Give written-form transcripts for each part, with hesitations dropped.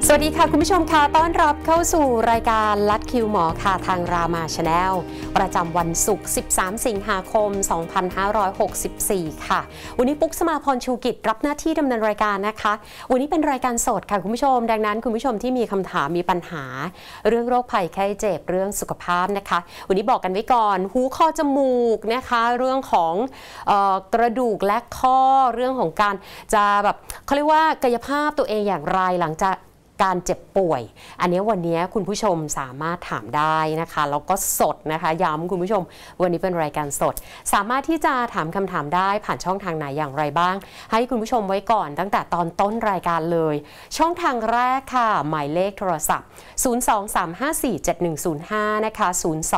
สวัสดีค่ะคุณผู้ชมค่ะต้อนรับเข้าสู่รายการลัดคิวหมอค่ะทางรามาชาแนลประจำวันศุกร์13 สิงหาคม 2564 ค่ะวันนี้ปุ๊กสมาพรชูกิจรับหน้าที่ดำเนินรายการนะคะวันนี้เป็นรายการสดค่ะคุณผู้ชมดังนั้นคุณผู้ชมที่มีคำถามมีปัญหาเรื่องโรคภัยไข้เจ็บเรื่องสุขภาพนะคะวันนี้บอกกันไว้ก่อนหูคอจมูกนะคะเรื่องของกระดูกและข้อเรื่องของการจะแบบเขาเรียกว่ากายภาพตัวเองอย่างไรหลังจากการเจ็บป่วยอันนี้วันนี้คุณผู้ชมสามารถถามได้นะคะแล้วก็สดนะคะย้ำคุณผู้ชมวันนี้เป็นรายการสดสามารถที่จะถามคำถามได้ผ่านช่องทางไหนอย่างไรบ้างให้คุณผู้ชมไว้ก่อนตั้งแต่ตอนต้นรายการเลยช่องทางแรกค่ะหมายเลขโทรศัพท์023547105นะคะ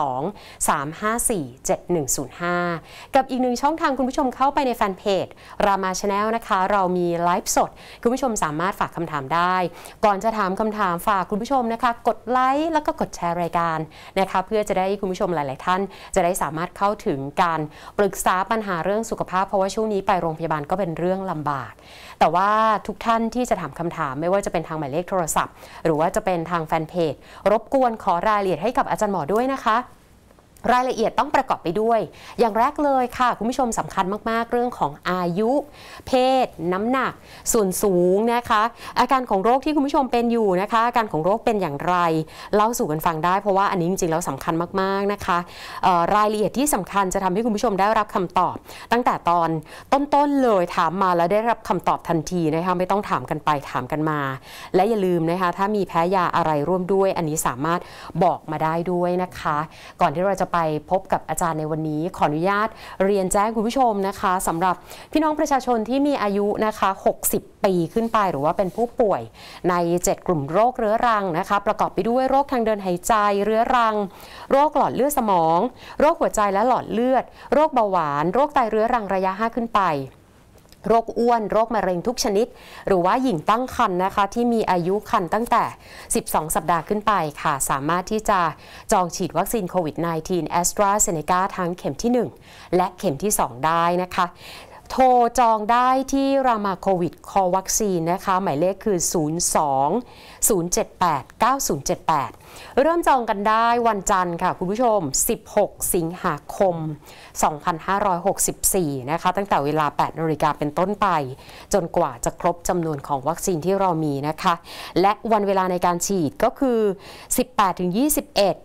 023547105กับอีกหนึ่งช่องทางคุณผู้ชมเข้าไปในแฟนเพจรามาชาแนลนะคะเรามีไลฟ์สดคุณผู้ชมสามารถฝากคำถามได้ก่อนจะถามคำถามฝากคุณผู้ชมนะคะกดไลค์แล้วก็กดแชร์รายการนะคะเพื่อจะได้คุณผู้ชมหลายๆท่านจะได้สามารถเข้าถึงการปรึกษาปัญหาเรื่องสุขภาพเพราะว่าช่วงนี้ไปโรงพยาบาลก็เป็นเรื่องลำบากแต่ว่าทุกท่านที่จะถามคำถามไม่ว่าจะเป็นทางหมายเลขโทรศัพท์หรือว่าจะเป็นทางแฟนเพจรบกวนขอรายละเอียดให้กับอาจารย์หมอด้วยนะคะรายละเอียดต้องประกอบไปด้วยอย่างแรกเลยค่ะคุณผู้ชมสำคัญมากๆเรื่องของอายุเพศน้ำหนักส่วนสูงนะคะอาการของโรคที่คุณผู้ชมเป็นอยู่นะคะอาการของโรคเป็นอย่างไรเล่าสู่กันฟังได้เพราะว่าอันนี้จริงๆแล้วสำคัญมากๆนะคะรายละเอียดที่สำคัญจะทำให้คุณผู้ชมได้รับคำตอบตั้งแต่ตอนต้นๆเลยถามมาแล้วได้รับคำตอบทันทีนะคะไม่ต้องถามกันไปถามกันมาและอย่าลืมนะคะถ้ามีแพ้ยาอะไรร่วมด้วยอันนี้สามารถบอกมาได้ด้วยนะคะก่อนที่เราจะไปพบกับอาจารย์ในวันนี้ขออนุญาตเรียนแจ้งคุณผู้ชมนะคะสำหรับพี่น้องประชาชนที่มีอายุนะคะ60 ปีขึ้นไปหรือว่าเป็นผู้ป่วยใน7กลุ่มโรคเรื้อรังนะคะประกอบไปด้วยโรคทางเดินหายใจเรื้อรังโรคหลอดเลือดสมองโรคหัวใจและหลอดเลือดโรคเบาหวานโรคไตเรื้อรังระยะ5ขึ้นไปโรคอ้วนโรคมะเร็งทุกชนิดหรือว่าหญิงตั้งครรภ์นะคะที่มีอายุครรภ์ตั้งแต่12 สัปดาห์ขึ้นไปค่ะสามารถที่จะจองฉีดวัคซีนโควิด -19 AstraZeneca ทั้งเข็มที่1และเข็มที่2ได้นะคะโทรจองได้ที่รามาโควิดคอวัคซีนนะคะหมายเลขคือ02-078-9078เริ่มจองกันได้วันจันทร์ค่ะคุณผู้ชม16 สิงหาคม 2564นะคะตั้งแต่เวลา 8 นาฬิกาเป็นต้นไปจนกว่าจะครบจำนวนของวัคซีนที่เรามีนะคะและวันเวลาในการฉีดก็คือ 18-21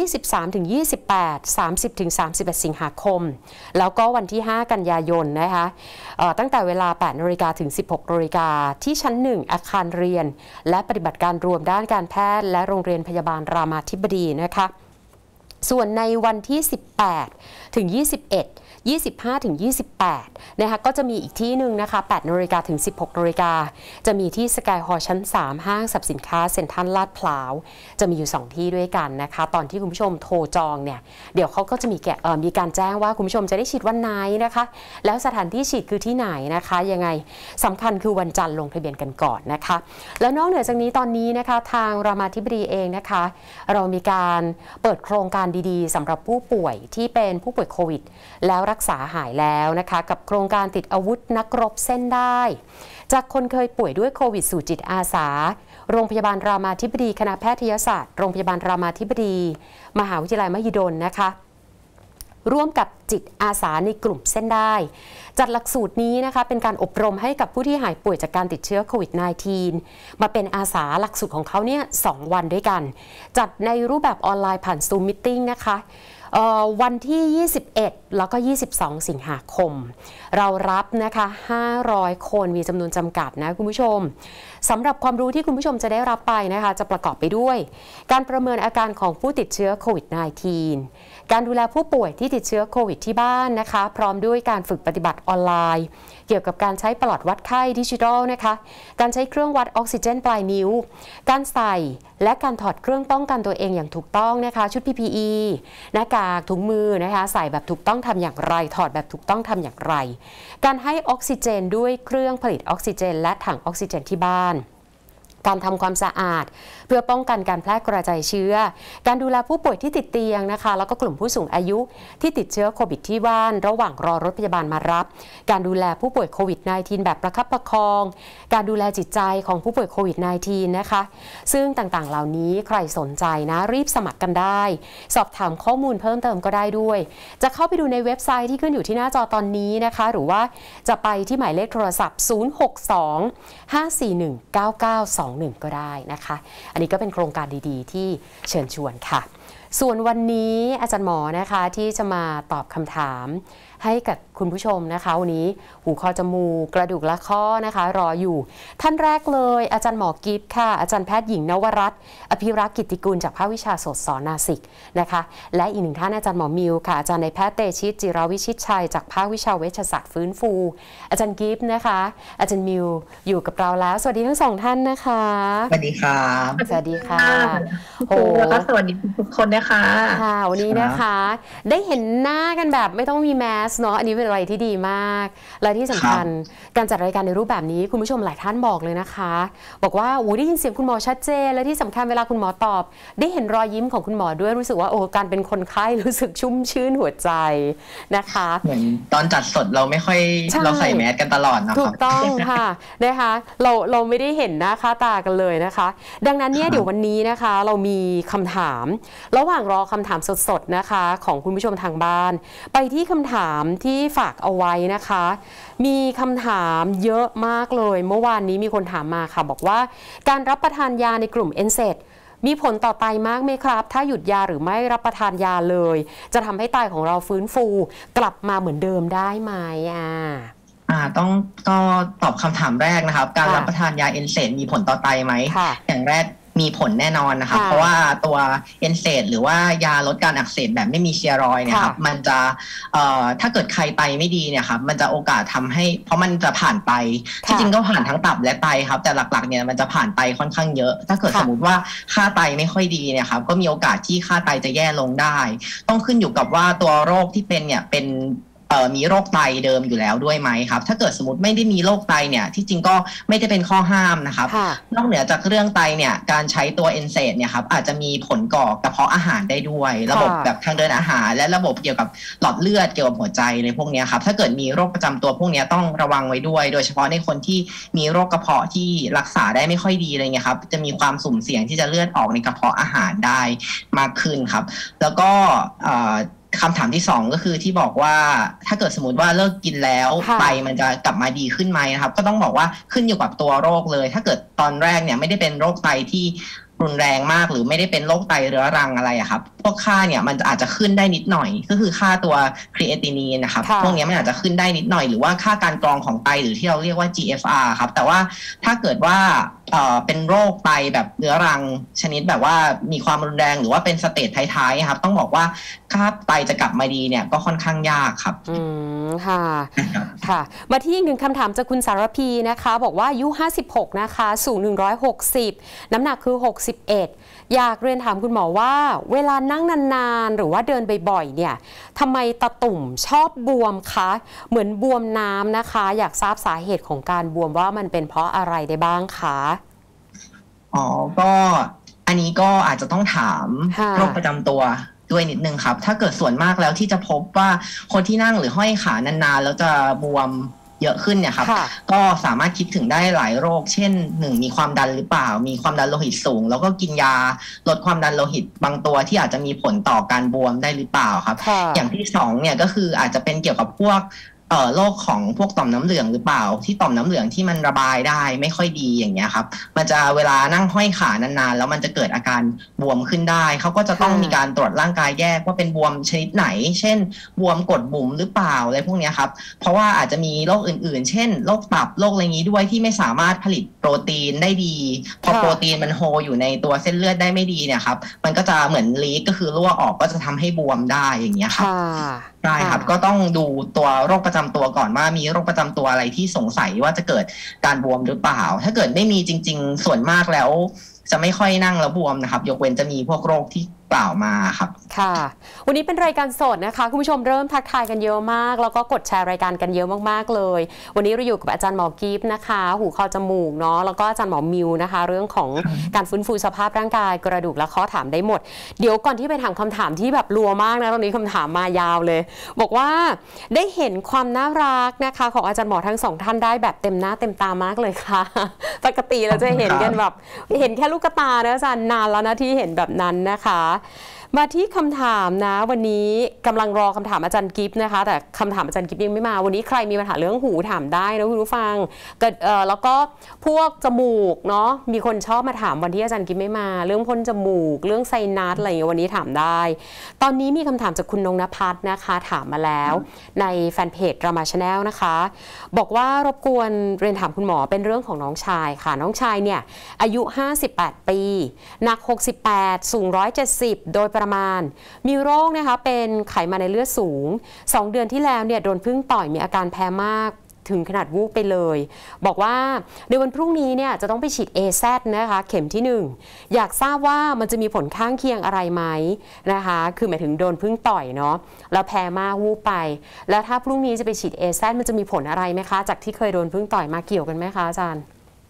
23-28 30-31 สิงหาคมแล้วก็วันที่ 5 กันยายนนะคะตั้งแต่เวลา 8 นาฬิกาถึง 16 นาฬิกาที่ชั้น 1 อาคารเรียนและปฏิบัติการรวมด้านการแพทย์และโรงเรียนพยาบาลรามาธิบดีนะคะส่วนในวันที่ 18 ถึง 21 25 ถึง 28 นะคะก็จะมีอีกที่หนึ่งนะคะ 8 นาฬิกาถึง 16 นาฬิกาจะมีที่สกายฮอลล์ชั้น 3 ห้างสรรพสินค้าเซ็นทรัลลาดพร้าวจะมีอยู่ 2 ที่ด้วยกันนะคะตอนที่คุณผู้ชมโทรจองเนี่ยเดี๋ยวเขาก็จะมีการแจ้งว่าคุณผู้ชมจะได้ฉีดวันไหนนะคะแล้วสถานที่ฉีดคือที่ไหนนะคะยังไงสำคัญคือวันจันทร์ลงทะเบียนกันก่อนนะคะแล้วนอกเหนือจากนี้ตอนนี้นะคะทางรามาธิบดีเองนะคะเรามีการเปิดโครงการดีๆสำหรับผู้ป่วยที่เป็นผู้ป่วยโควิดแล้วรักษาหายแล้วนะคะกับโครงการติดอาวุธนักรบเส้นได้จากคนเคยป่วยด้วยโควิดสู่จิตอาสาโรงพยาบาลรามาธิบดีคณะแพทยศาสตร์โรงพยาบาลรามาธิบดีมหาวิทยาลัยมหิดลนะคะร่วมกับจิตอาสาในกลุ่มเส้นได้จัดหลักสูตรนี้นะคะเป็นการอบรมให้กับผู้ที่หายป่วยจากการติดเชื้อโควิด -19 มาเป็นอาสาหลักสูตรของเขาเนี่ย2 วันด้วยกันจัดในรูปแบบออนไลน์ผ่าน Zoom Meeting นะคะวันที่ 21 แล้วก็ 22 สิงหาคมเรารับนะคะ500 คนมีจำนวนจำกัดนะคุณผู้ชมสำหรับความรู้ที่คุณผู้ชมจะได้รับไปนะคะจะประกอบไปด้วยการประเมินอาการของผู้ติดเชื้อโควิด -19 การดูแลผู้ป่วยที่ติดเชื้อโควิดที่บ้านนะคะพร้อมด้วยการฝึกปฏิบัติออนไลน์เกี่ยวกับการใช้ปลอดวัดไข้ดิจิทัลนะคะการใช้เครื่องวัดออกซิเจนปลายนิ้วการใส่และการถอดเครื่องป้องกันตัวเองอย่างถูกต้องนะคะชุด PPE หน้ากากถุงมือนะคะใส่แบบถูกต้องทำอย่างไรถอดแบบถูกต้องทำอย่างไรการให้ออกซิเจนด้วยเครื่องผลิตออกซิเจนและถังออกซิเจนที่บ้านการทำความสะอาดเพื่อป้องกันการแพร่กระจายเชื้อการดูแลผู้ป่วยที่ติดเตียงนะคะแล้วก็กลุ่มผู้สูงอายุที่ติดเชื้อโควิดที่บ้านระหว่างรอรถพยาบาลมารับการดูแลผู้ป่วยโควิด -19 แบบประคับประคองการดูแลจิตใจของผู้ป่วยโควิด -19 นะคะซึ่งต่างๆเหล่านี้ใครสนใจนะรีบสมัครกันได้สอบถามข้อมูลเพิ่มเติมก็ได้ด้วยจะเข้าไปดูในเว็บไซต์ที่ขึ้นอยู่ที่หน้าจอตอนนี้นะคะหรือว่าจะไปที่หมายเลขโทรศัพท์062-541-9921ก็ได้นะคะอันนี้ก็เป็นโครงการดีๆที่เชิญชวนค่ะส่วนวันนี้อาจารย์หมอนะคะที่จะมาตอบคำถามให้กับคุณผู้ชมนะคะวันนี้หูคอจมูกกระดูกและข้อนะคะรออยู่ท่านแรกเลยอาจารย์หมอกิฟต์ค่ะอาจารย์แพทย์หญิงนวรัตน์อภิรักษ์กิตติกุลจากภาควิชาโสตศรนาสิกนะคะและอีกหนึ่งท่านอาจารย์หมอมิวค่ะอาจารย์นายแพทย์เตชิตจิรวิชิตชัยจากภาควิชาเวชศาสตร์ฟื้นฟูอาจารย์กิฟต์นะคะอาจารย์มิวอยู่กับเราแล้วสวัสดีทั้งสองท่านนะคะสวัสดีครับสวัสดีค่ะโอ้แล้วก็สวัสดีทุกคนนะคะค่ะวันนี้นะคะได้เห็นหน้ากันแบบไม่ต้องมีแมสเนาะอันนี้เป็นอะไรที่ดีมากและที่สำคัญการจัดรายการในรูปแบบนี้คุณผู้ชมหลายท่านบอกเลยนะคะบอกว่าโอ้ได้ยินเสียงคุณหมอชัดเจนและที่สำคัญเวลาคุณหมอตอบได้เห็นรอยยิ้มของคุณหมอด้วยรู้สึกว่าโอ้การเป็นคนไข้รู้สึกชุ่มชื่นหัวใจนะคะเหมือนตอนจัดสดเราไม่ค่อยเราใส่แมสกันตลอดนะครับถูกต้องค่ะนะคะเราไม่ได้เห็นหน้าค่าตากันเลยนะคะดังนั้นเนี่ยเดี๋ยววันนี้นะคะเรามีคำถามระหว่างรอคำถามสดๆนะคะของคุณผู้ชมทางบ้านไปที่คำถามที่ฝากเอาไว้นะคะมีคำถามเยอะมากเลยเมื่อวานนี้มีคนถามมาค่ะบอกว่าการรับประทานยาในกลุ่ม NSAID มีผลต่อไตมากไหมครับถ้าหยุดยาหรือไม่รับประทานยาเลยจะทำให้ไตของเราฟื้นฟูกลับมาเหมือนเดิมได้ไหมต้องก็ตอบคำถามแรกนะครับการรับประทานยาเอนเซดมีผลต่อไตไหมอย่างแรกมีผลแน่นอนนะครับเพราะว่าตัวเอนเซดหรือว่ายาลดการอักเสบแบบไม่มีสเตียรอยด์เนี่ยครับมันจะถ้าเกิดใครไตไม่ดีเนี่ยครับมันจะโอกาสทำให้เพราะมันจะผ่านไตที่จริงก็ผ่านทั้งตับและไตครับแต่หลักๆเนี่ยมันจะผ่านไตค่อนข้างเยอะถ้าเกิดสมมติว่าค่าไตไม่ค่อยดีเนี่ยครับก็มีโอกาสที่ค่าไตจะแย่ลงได้ต้องขึ้นอยู่กับว่าตัวโรคที่เป็นเนี่ยเป็นมีโรคไตเดิมอยู่แล้วด้วยไหมครับถ้าเกิดสมมติไม่ได้มีโรคไตเนี่ยที่จริงก็ไม่ได้เป็นข้อห้ามนะครับนอกเหนือจากเรื่องไตเนี่ยการใช้ตัวเอนเซดเนี่ยครับอาจจะมีผลก่อกระเพาะอาหารได้ด้วยระบบแบบทางเดินอาหารและระบบเกี่ยวกับหลอดเลือดเกี่ยวกับหัวใจในพวกนี้ครับถ้าเกิดมีโรคประจำตัวพวกนี้ต้องระวังไว้ด้วยโดยเฉพาะในคนที่มีโรคกระเพาะที่รักษาได้ไม่ค่อยดีอะไรเงี้ยครับจะมีความสุ่มเสี่ยงที่จะเลือดออกในกระเพาะอาหารได้มากขึ้นครับแล้วก็คำถามที่2ก็คือที่บอกว่าถ้าเกิดสมมติว่าเลิกกินแล้วไตมันจะกลับมาดีขึ้นไหมนะครับก็ต้องบอกว่าขึ้นอยู่กับตัวโรคเลยถ้าเกิดตอนแรกเนี่ยไม่ได้เป็นโรคไตที่รุนแรงมากหรือไม่ได้เป็นโรคไตเรื้อรังอะไรครับพวกค่าเนี่ยมันอาจจะขึ้นได้นิดหน่อยก็คือค่าตัวครีเอตินีนนะครับพวกนี้มันอาจจะขึ้นได้นิดหน่อยหรือว่าค่าการกรองของไตหรือที่เราเรียกว่า GFR ครับแต่ว่าถ้าเกิดว่าเป็นโรคไตแบบเรื้อรังชนิดแบบว่ามีความรุนแรงหรือว่าเป็นสเตจท้ายๆครับต้องบอกว่าค่าไตจะกลับมาดีเนี่ยก็ค่อนข้างยากครับค่ะค่ะมาที่อีกหนึ่งคำถามจากคุณสารพีนะคะบอกว่าอายุ56นะคะสูง160น้ำหนักคือ61อยากเรียนถามคุณหมอว่าเวลานั่งนานๆหรือว่าเดินบ่อยๆเนี่ยทำไมตาตุ่มชอบบวมคะเหมือนบวมน้ำนะคะอยากทราบสาเหตุของการบวมว่ามันเป็นเพราะอะไรได้บ้างคะก็อันนี้ก็อาจจะต้องถามโรคประจำตัวด้วยนิดนึงครับถ้าเกิดส่วนมากแล้วที่จะพบว่าคนที่นั่งหรือห้อยขานานๆแล้วจะบวมเยอะขึ้นเนี่ยครับก็สามารถคิดถึงได้หลายโรคเช่น1มีความดันหรือเปล่ามีความดันโลหิตสูงแล้วก็กินยาลดความดันโลหิตบางตัวที่อาจจะมีผลต่อการบวมได้หรือเปล่าครับอย่างที่2เนี่ยก็คืออาจจะเป็นเกี่ยวกับพวกโรคของพวกต่อมน้ำเหลืองหรือเปล่าที่ต่อมน้ำเหลืองที่มันระบายได้ไม่ค่อยดีอย่างเงี้ยครับมันจะเวลานั่งห้อยขานานๆแล้วมันจะเกิดอาการบวมขึ้นได้เขาก็จะต้องมีการตรวจร่างกายแยกว่าเป็นบวมชนิดไหนเช่นบวมกดบุ๋มหรือเปล่าอะไรพวกนี้ครับเพราะว่าอาจจะมีโรคอื่นๆเช่นโรคตับโรคอะไรนี้ด้วยที่ไม่สามารถผลิตโปรตีนได้ดีพอโปรตีนมันโฮอยู่ในตัวเส้นเลือดได้ไม่ดีเนี่ยครับมันก็จะเหมือนลีกก็คือรั่วออกก็จะทำให้บวมได้อย่างเงี้ยครับใช่ครับก็ต้องดูตัวโรคประจำตัวก่อนว่ามีโรคประจำตัวอะไรที่สงสัยว่าจะเกิดการบวมหรือเปล่าถ้าเกิดไม่มีจริงๆส่วนมากแล้วจะไม่ค่อยนั่งแล้วบวมนะครับยกเว้นจะมีพวกโรคที่กล่าวมาครับค่ะวันนี้เป็นรายการสดนะคะคุณผู้ชมเริ่มทักทายกันเยอะมากแล้วก็กดแชร์รายการกันเยอะมากๆเลยวันนี้เราอยู่กับอาจารย์หมอกิฟต์นะคะหูคอจมูกเนาะแล้วก็อาจารย์หมอมิวนะคะเรื่องของการฟื้นฟูสภาพร่างกายกระดูกและข้อถามได้หมดเดี๋ยวก่อนที่ไปถามคำถามที่แบบรัวมากนะตอนนี้คำถามมายาวเลยบอกว่าได้เห็นความน่ารักนะคะของอาจารย์หมอทั้งสองท่านได้แบบเต็มหน้าเต็มตามากเลยค่ะปกติเราจะเห็นกันแบบเห็นแค่ลูกตานะอาจารย์นานแล้วนะที่เห็นแบบนั้นนะคะมาที่คำถามนะวันนี้กำลังรอคำถามอาจารย์กิฟต์นะคะแต่คำถามอาจารย์กิฟต์ยังไม่มาวันนี้ใครมีปัญหาเรื่องหูถามได้นะคุณผู้ฟังแล้วก็พวกจมูกเนาะมีคนชอบมาถามวันที่อาจารย์กิฟต์ไม่มาเรื่องพ่นจมูกเรื่องไซนัสอะไรอย่างเงี้ยวันนี้ถามได้ตอนนี้มีคำถามจากคุณนงนภัสนะคะถามมาแล้วในแฟนเพจรามาชาแนลนะคะบอกว่ารบกวนเรียนถามคุณหมอเป็นเรื่องของน้องชายค่ะน้องชายเนี่ยอายุ58ปีหนัก68สูง170โดยประมาณมีโรคนะคะเป็นไขมันในเลือดสูง2เดือนที่แล้วเนี่ยโดนผึ้งต่อยมีอาการแพ้มากถึงขนาดวูบไปเลยบอกว่าในวันพรุ่งนี้เนี่ยจะต้องไปฉีด AZ นะคะเข็มที่1อยากทราบว่ามันจะมีผลข้างเคียงอะไรไหมนะคะคือหมายถึงโดนผึ้งต่อยเนาะแล้วแพ้มากวูบไปแล้วถ้าพรุ่งนี้จะไปฉีด AZ มันจะมีผลอะไรไหมคะจากที่เคยโดนผึ้งต่อยมาเกี่ยวกันไหมคะอาจารย์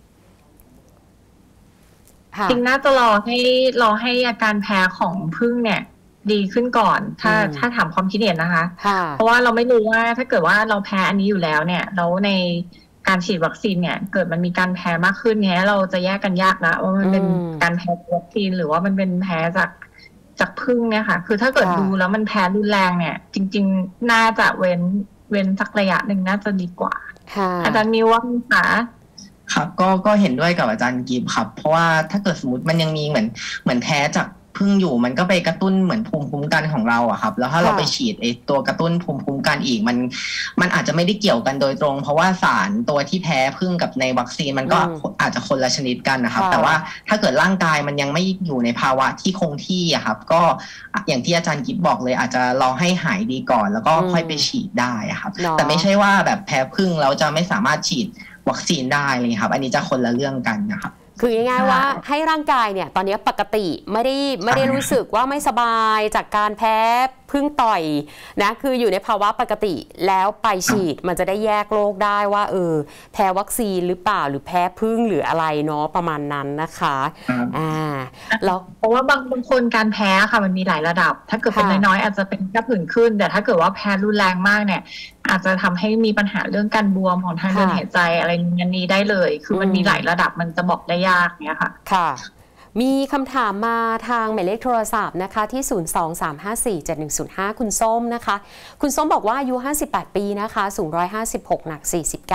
จริงน่าจะรอให้อาการแพ้ของผึ้งเนี่ยดีขึ้นก่อนถ้าถามความคิดเห็นนะคะเพราะว่าเราไม่รู้ว่าถ้าเกิดว่าเราแพ้อันนี้อยู่แล้วเนี่ยแล้วในการฉีดวัคซีนเนี่ยเกิดมันมีการแพ้มากขึ้นเนี่ยเราจะแยกกันยากนะว่ามันเป็นการแพ้วัคซีนหรือว่ามันเป็นแพ้จากผึ้งเนี่ยค่ะคือถ้าเกิดดูแล้วมันแพ้รุนแรงเนี่ยจริงๆน่าจะเว้นสักระยะหนึ่งน่าจะดีกว่าอาจารย์มิวว่าคะครับก็เห็นด้วยกับอาจารย์กิฟต์ครับเพราะว่าถ้าเกิดสมมติมันยังมีเหมือนแพ้จากพึ่งอยู่มันก็ไปกระตุ้นเหมือนภูมิคุ้มกันของเราอะครับแล้วถ้าเราไปฉีดไอตัวกระตุ้นภูมิคุ้มกันอีกมันอาจจะไม่ได้เกี่ยวกันโดยตรงเพราะว่าสารตัวที่แพ้พึ่งกับในวัคซีนมันก็อาจจะคนละชนิดกันนะครับแต่ว่าถ้าเกิดร่างกายมันยังไม่อยู่ในภาวะที่คงที่อะครับก็อย่างที่อาจารย์กิฟต์บอกเลยอาจจะรอให้หายดีก่อนแล้วก็ค่อยไปฉีดได้ครับแต่ไม่ใช่ว่าแบบแพ้พึ่งแล้วจะไม่สามารถฉีดวัคซีนได้เลยครับอันนี้จะคนละเรื่องกันนะครับคือง่ายๆว่าให้ร่างกายเนี่ยตอนนี้ปกติไม่ได้รู้สึกว่าไม่สบายจากการแพ้พึ่งต่อยนะคืออยู่ในภาวะปกติแล้วไปฉีดมันจะได้แยกโรคได้ว่าแพ้วัคซีนหรือเปล่าหรือแพ้พึ่งหรืออะไรเนาะประมาณนั้นนะคะแล้วเพราะว่าบางคนการแพ้ค่ะมันมีหลายระดับถ้าเกิดเป็นน้อยๆอาจจะเป็นแค่ผื่นขึ้นแต่ถ้าเกิดว่าแพ้รุนแรงมากเนี่ยอาจจะทำให้มีปัญหาเรื่องการบวมของทางเดินหายใจอะไรนี้ได้เลยคือมันมีหลายระดับมันจะบอกได้ยากเนี่ยค่ะค่ะมีคำถามมาทางหมายเลขโทรศัพท์นะคะที่023547105คุณส้มนะคะคุณส้มบอกว่าอายุ58ปีนะคะสูง156หนัก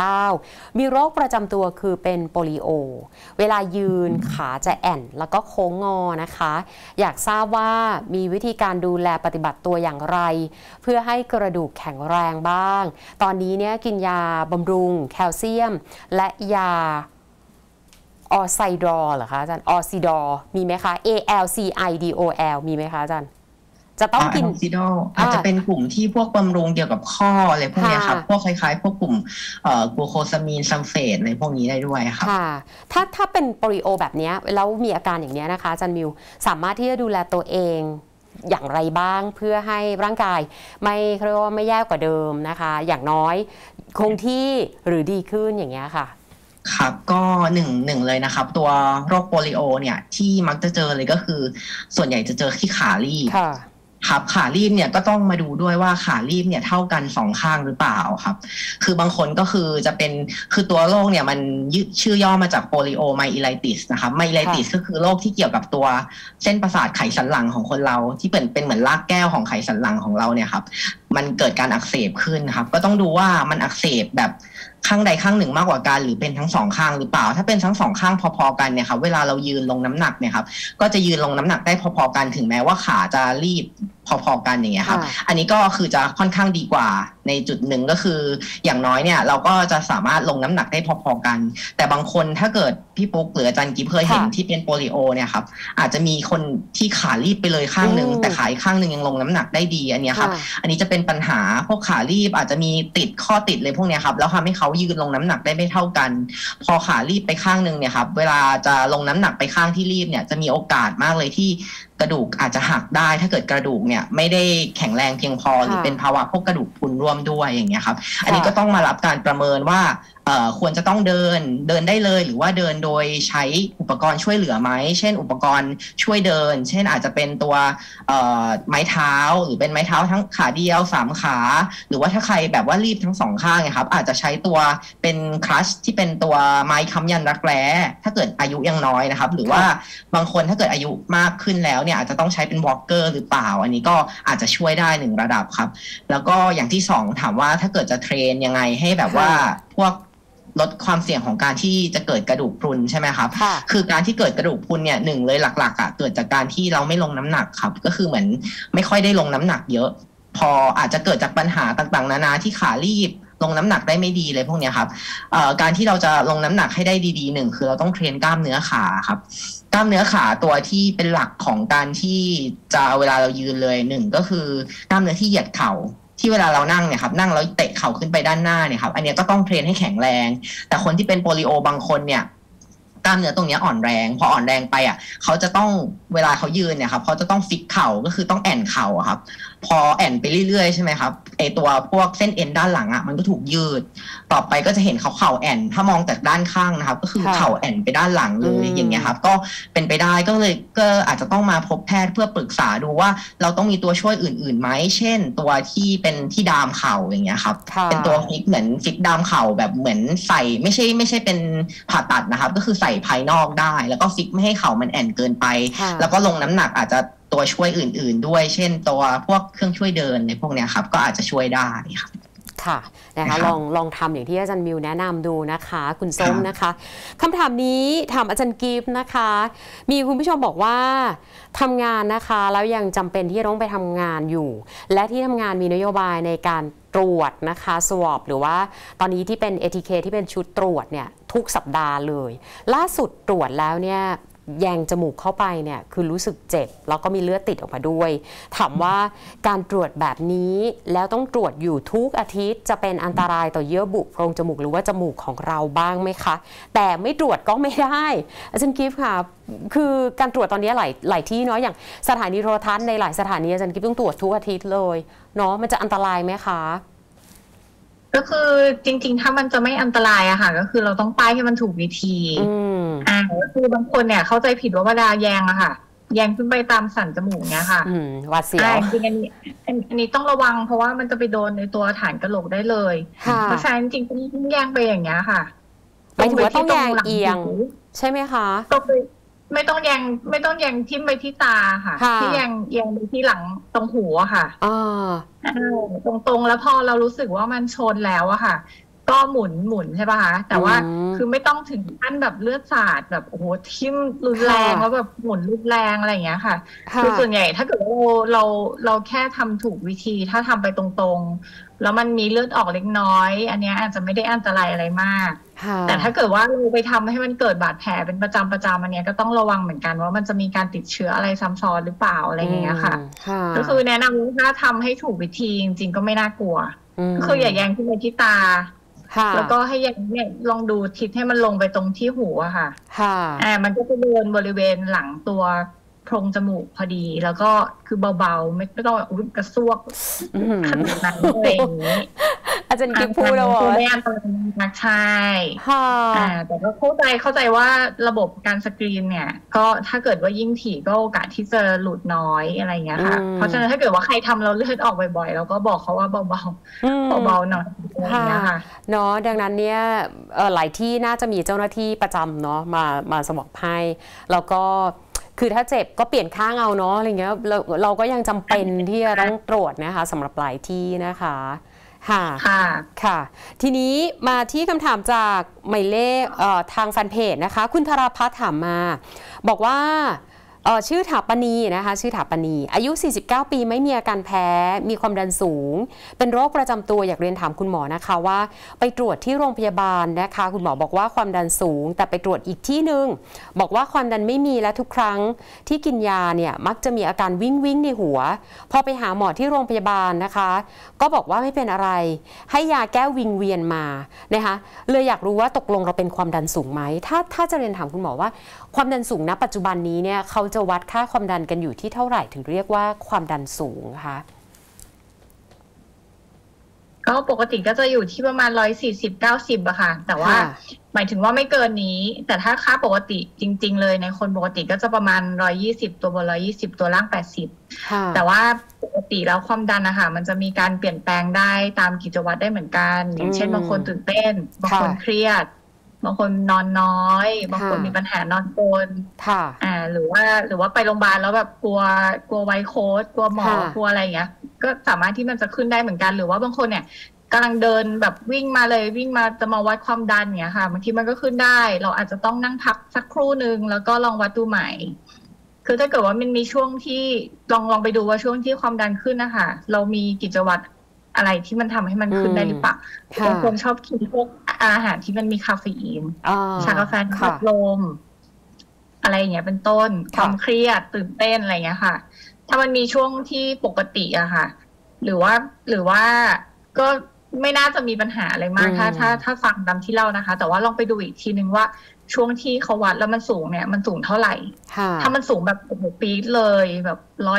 49มีโรคประจำตัวคือเป็นโปลิโอเวลายืนขาจะแอ่นแล้วก็โค้งงอนะคะอยากทราบว่ามีวิธีการดูแลปฏิบัติตัวอย่างไรเพื่อให้กระดูกแข็งแรงบ้างตอนนี้เนี่ยกินยาบำรุงแคลเซียมและยาออไซดอร์เหรอคะอาจารย์ออซิดอร์มีไหมคะ ALCIDOL มีไหมคะอาจารย์จะต้องกินออซิดอร์อาจจะเป็นกลุ่มที่พวกบำรุงเกี่ยวกับข้ออะไรพวกนี้ครับพวกคล้ายๆพวกกลุ่มกลูโคซามีนซัลเฟตอะไรพวกนี้ได้ด้วยครับค่ะถ้าเป็นโปลิโอแบบนี้แล้วมีอาการอย่างนี้นะคะอาจารย์มิวสามารถที่จะดูแลตัวเองอย่างไรบ้างเพื่อให้ร่างกายไม่เรียกว่าไม่แย่กว่าเดิมนะคะอย่างน้อยคงที่หรือดีขึ้นอย่างเงี้ยค่ะครับก็หนึ่งเลยนะครับตัวโรคโปลิโอเนี่ยที่มักจะเจอเลยก็คือส่วนใหญ่จะเจอที่ขาลีบครับขาลีบเนี่ยก็ต้องมาดูด้วยว่าขาลีบเนี่ยเท่ากัน2ข้างหรือเปล่าครับคือบางคนก็คือจะเป็นคือตัวโรคเนี่ยมันชื่อย่อมาจากโปลิโอไมอิไลติสนะครับไมอิไลติสก็คือโรคที่เกี่ยวกับตัวเส้นประสาทไขสันหลังของคนเราที่เป็นเหมือนรากแก้วของไขสันหลังของเราเนี่ยครับมันเกิดการอักเสบขึ้นครับก็ต้องดูว่ามันอักเสบแบบข้างใดข้างหนึ่งมากกว่ากันหรือเป็นทั้ง2ข้างหรือเปล่าถ้าเป็นทั้ง2ข้างพอๆกันเนี่ยครับเวลาเรายืนลงน้ำหนักเนี่ยครับก็จะยืนลงน้ำหนักได้พอๆกันถึงแม้ว่าขาจะรีบพอๆกันอย่างเงี้ยครับอันนี้ก็คือจะค่อนข้างดีกว่าในจุดหนึ่งก็คืออย่างน้อยเนี่ยเราก็จะสามารถลงน้ำหนักได้พอๆกันแต่บางคนถ้าเกิดพี่ปุ๊กหรืออาจารย์กิ๊บเคยเห็นที่เป็นโปลิโอเนี่ยครับอาจจะมีคนที่ขารีบไปเลยข้างหนึ่งแต่ขาอีกข้างหนึ่งยังลงน้ำหนักได้ดีอันนี้ครับอันนี้จะเป็นปัญหาพวกขารีบอาจจะมีข้อติดเลยพวกนี้ครับแล้วทำให้เขายืนลงน้ำหนักได้ไม่เท่ากันพอขารีบไปข้างหนึ่งเนี่ยครับเวลาจะลงน้ำหนักไปข้างที่รีบเนี่ยจะมีโอกาสมากเลยที่กระดูกอาจจะหักได้ถ้าเกิดกระดูกเนี่ยไม่ได้แข็งแรงเพียงพอหรือเป็นภาวะพวกกระดูกพรุนร่วมด้วยอย่างเงี้ยครับอันนี้ก็ต้องมารับการประเมินว่าควรจะต้องเดินได้เลยหรือว่าเดินโดยใช้อุปกรณ์ช่วยเหลือไหมเช่นอุปกรณ์ช่วยเดินเช่นอาจจะเป็นตัวไม้เท้าหรือเป็นไม้เท้าทั้งขาเดียว3ขาหรือว่าถ้าใครแบบว่ารีบทั้ง2ข้างครับอาจจะใช้ตัวเป็นคลัชที่เป็นตัวไม้ค้ำยันรักแร้ถ้าเกิดอายุยังน้อยนะครับหรือว่าบางคนถ้าเกิดอายุมากขึ้นแล้วเนี่ยอาจจะต้องใช้เป็นวอล์กเกอร์หรือเปล่าอันนี้ก็อาจจะช่วยได้1ระดับครับแล้วก็อย่างที่2ถามว่าถ้าเกิดจะเทรนยังไงให้แบบว่าพวกลดความเสี่ยงของการที่จะเกิดกระดูกพรุนใช่ไหมครับคือการที่เกิดกระดูกพรุนเนี่ย1เลยหลักๆเกิดจากการที่เราไม่ลงน้ำหนักครับก็คือเหมือนไม่ค่อยได้ลงน้ำหนักเยอะพออาจจะเกิดจากปัญหาต่างๆนานาที่ขารีบลงน้ำหนักได้ไม่ดีเลยพวกนี้ครับการที่เราจะลงน้ำหนักให้ได้ดีๆ1คือเราต้องเทรนกล้ามเนื้อขาครับกล้ามเนื้อขาตัวที่เป็นหลักของการที่จะเวลาเรายืนเลย1ก็คือกล้ามเนื้อที่เหยียดเข่าที่เวลาเรานั่งเนี่ยครับนั่งแล้วเตะเข่าขึ้นไปด้านหน้าเนี่ยครับอันนี้ก็ต้องเทรนให้แข็งแรงแต่คนที่เป็นโปลิโอบางคนเนี่ยกล้ามเนื้อตรงนี้อ่อนแรงพออ่อนแรงไปเขาจะต้องเวลาเขายืนเนี่ยครับเขาจะต้องฟิกเข่าก็คือต้องแอนเข่าครับพอแอนไปเรื่อยๆใช่ไหมครับไอตัวพวกเส้นเอ็นด้านหลังมันก็ถูกยืดต่อไปก็จะเห็นเขาเข่าแอนถ้ามองจากด้านข้างนะครับก็คือเข่าแอนไปด้านหลังเลยอย่างเงี้ยครับก็เป็นไปได้ก็อาจจะต้องมาพบแพทย์เพื่อปรึกษาดูว่าเราต้องมีตัวช่วยอื่นๆไหมเช่นตัวที่เป็นที่ดามเข่าอย่างเงี้ยครับเป็นตัวฟิกเหมือนฟิกดามเข่าแบบเหมือนใส่ไม่ใช่เป็นผ่าตัดนะครับก็คือใส่ภายนอกได้แล้วก็ฟิกไม่ให้เข่ามันแอนเกินไปแล้วก็ลงน้ำหนักอาจจะตัวช่วยอื่นๆด้วยเช่นตัวพวกเครื่องช่วยเดินในพวกนี้ครับก็อาจจะช่วยได้ครับค่ะนะคะลองทำอย่างที่อาจารย์มิวแนะนำดูนะคะคุณส้มนะคะคำถามนี้ถามอาจารย์กิฟต์นะคะมีคุณผู้ชมบอกว่าทำงานนะคะแล้วยังจำเป็นที่ต้องไปทำงานอยู่และที่ทำงานมีนโยบายในการตรวจนะคะ swab หรือว่าตอนนี้ที่เป็น ATK ที่เป็นชุดตรวจเนี่ยทุกสัปดาห์เลยล่าสุดตรวจแล้วเนี่ยแยงจมูกเข้าไปเนี่ยคือรู้สึกเจ็บแล้วก็มีเลือดติดออกมาด้วยถามว่าการตรวจแบบนี้แล้วต้องตรวจอยู่ทุกอาทิตย์จะเป็นอันตรายต่อเยื่อบุโพรงจมูกหรือว่าจมูกของเราบ้างไหมคะแต่ไม่ตรวจก็ไม่ได้อาจารย์กิฟต์ค่ะคือการตรวจตอนนี้หลายที่เนาะอย่างสถานีโทรทัศน์ในหลายสถานีอาจารย์กิฟต์ต้องตรวจทุกอาทิตย์เลยเนาะมันจะอันตรายไหมคะก็คือจริงๆถ้ามันจะไม่อันตรายอะค่ะก็คือเราต้องป้ายให้มันถูกวิธีก็คือบางคนเนี่ยเข้าใจผิดว่าเวลาแยงอะค่ะแยงขึ้นไปตามสันจมูกเนี่ยค่ะหวาดเสียวจริงอันนี้ต้องระวังเพราะว่ามันจะไปโดนในตัวฐานกระโหลกได้เลยเพราะฉะนั้นจริงๆต้องแยงไปอย่างเงี้ยค่ะไม่ถือว่าต้องแยงเอียงใช่ไหมคะไม่ต้องแยงทิ่มไปที่ตาค่ะที่แยงไปที่หลังตรงหูอะค่ะตรงแล้วพอเรารู้สึกว่ามันชนแล้วอะค่ะก็หมุนใช่ป่ะคะแต่ว่าคือไม่ต้องถึงขั้นแบบเลือดสาดแบบโอ้โหทิ่มรุนแรงแล้วแบบหมุนรุนแรงอะไรอย่างเงี้ยค่ะคือส่วนใหญ่ถ้าเกิดว่าเราแค่ทำถูกวิธีถ้าทำไปตรงๆแล้วมันมีเลือดออกเล็กน้อยอันนี้อาจจะไม่ได้อันตรายอะไรมากแต่ถ้าเกิดว่าเราไปทำให้มันเกิดบาดแผลเป็นประจำอันนี้ก็ต้องระวังเหมือนกันว่ามันจะมีการติดเชื้ออะไรซ้ำซ้อนหรือเปล่าอะไรอย่างเงี้ยค่ะก็คือแนะนำว่าถ้าทำให้ถูกวิธีจริงๆก็ไม่น่ากลัวก็คืออย่าแยงขึ้นไปที่ตาแล้วก็ให้ยังเนี่ยลองดูทิศให้มันลงไปตรงที่หูอะค่ะมันก็จะเดินบริเวณหลังตัวโพรงจมูกพอดีแล้วก็คือเบาๆไม่ต้องกระซวกขนาดนั้นอะไรอย่างนี้อาจารย์กิ๊กพูดแล้วว่าไม่อันตรายมากใช่แต่ก็เข้าใจว่าระบบการสกรีนเนี่ยก็ถ้าเกิดว่ายิ่งถี่ก็โอกาสที่จะหลุดน้อยอะไรอย่างเงี้ยค่ะเพราะฉะนั้นถ้าเกิดว่าใครทำเราเลือดออกบ่อยๆเราก็บอกเขาว่าเบาๆหน่อยค่ะเนาะดังนั้นเนี่ยหลายที่น่าจะมีเจ้าหน้าที่ประจำเนาะมาสมอบให้แล้วก็คือถ้าเจ็บก็เปลี่ยนข้างเอาเนาะอะไรเงี้ยเราก็ยังจำเป็นที่จะต้องตรวจนะคะสำหรับหลายที่นะคะค่ะทีนี้มาที่คำถามจากหมายเลขทางแฟนเพจนะคะคุณธราพัฒน์ถามมาบอกว่าชื่อถาปณีนะคะชื่อถาปณีอายุ 49 ปีไม่มีอาการแพ้มีความดันสูงเป็นโรคประจำตัวอยากเรียนถามคุณหมอนะคะว่าไปตรวจที่โรงพยาบาลนะคะคุณหมอบอกว่าความดันสูงแต่ไปตรวจอีกที่นึงบอกว่าความดันไม่มีและทุกครั้งที่กินยาเนี่ยมักจะมีอาการวิ่งในหัวพอไปหาหมอที่โรงพยาบาลนะคะก็บอกว่าไม่เป็นอะไรให้ยาแก้วิงเวียนมานะคะเลยอยากรู้ว่าตกลงเราเป็นความดันสูงไหมถ้าจะเรียนถามคุณหมอว่าความดันสูงณปัจจุบันนี้เนี่ยเขาจะวัดค่าความดันกันอยู่ที่เท่าไหร่ถึงเรียกว่าความดันสูงคะก็ปกติก็จะอยู่ที่ประมาณ140-90อะค่ะแต่ว่าหมายถึงว่าไม่เกินนี้แต่ถ้าค่าปกติจริงๆเลยในคนปกติก็จะประมาณ120ตัวบน120ตัวล่าง80แต่ว่าปกติแล้วความดันนะคะมันจะมีการเปลี่ยนแปลงได้ตามกิจวัตรได้เหมือนกันอย่างเช่นบางคนตื่นเต้นบางคนเครียดบางคนนอนน้อยบางคนมีปัญหานอนกรนหรือว่าไปโรงพยาบาลแล้วแบบกลัวไวโค้ดกลัวหมอกลัวอะไรอย่างเงี้ยก็สามารถที่มันจะขึ้นได้เหมือนกันหรือว่าบางคนเนี่ยกำลังเดินแบบวิ่งมาจะมาวัดความดันเนี้ยค่ะบางทีมันก็ขึ้นได้เราอาจจะต้องนั่งพักสักครู่นึงแล้วก็ลองวัดดูใหม่คือถ้าเกิดว่ามันมีช่วงที่ลองไปดูว่าช่วงที่ความดันขึ้นนะคะเรามีกิจวัตรอะไรที่มันทำให้มันขึ้นได้หรือเปล่าบางคนชอบกินพวกอาหารที่มันมีคาเฟอีนชากาแฟพัดลมอะไรอย่างเงี้ยเป็นต้นความเครียดตื่นเต้นอะไรเงี้ยค่ะถ้ามันมีช่วงที่ปกติอะค่ะหรือว่าก็ไม่น่าจะมีปัญหาอะไรมากถ้าฟังตามที่เล่านะคะแต่ว่าลองไปดูอีกทีนึงว่าช่วงที่เขาวัดแล้วมันสูงเนี่ยมันสูงเท่าไหร่ถ้ามันสูงแบบโอ้โหปี๊ดเลยแบบ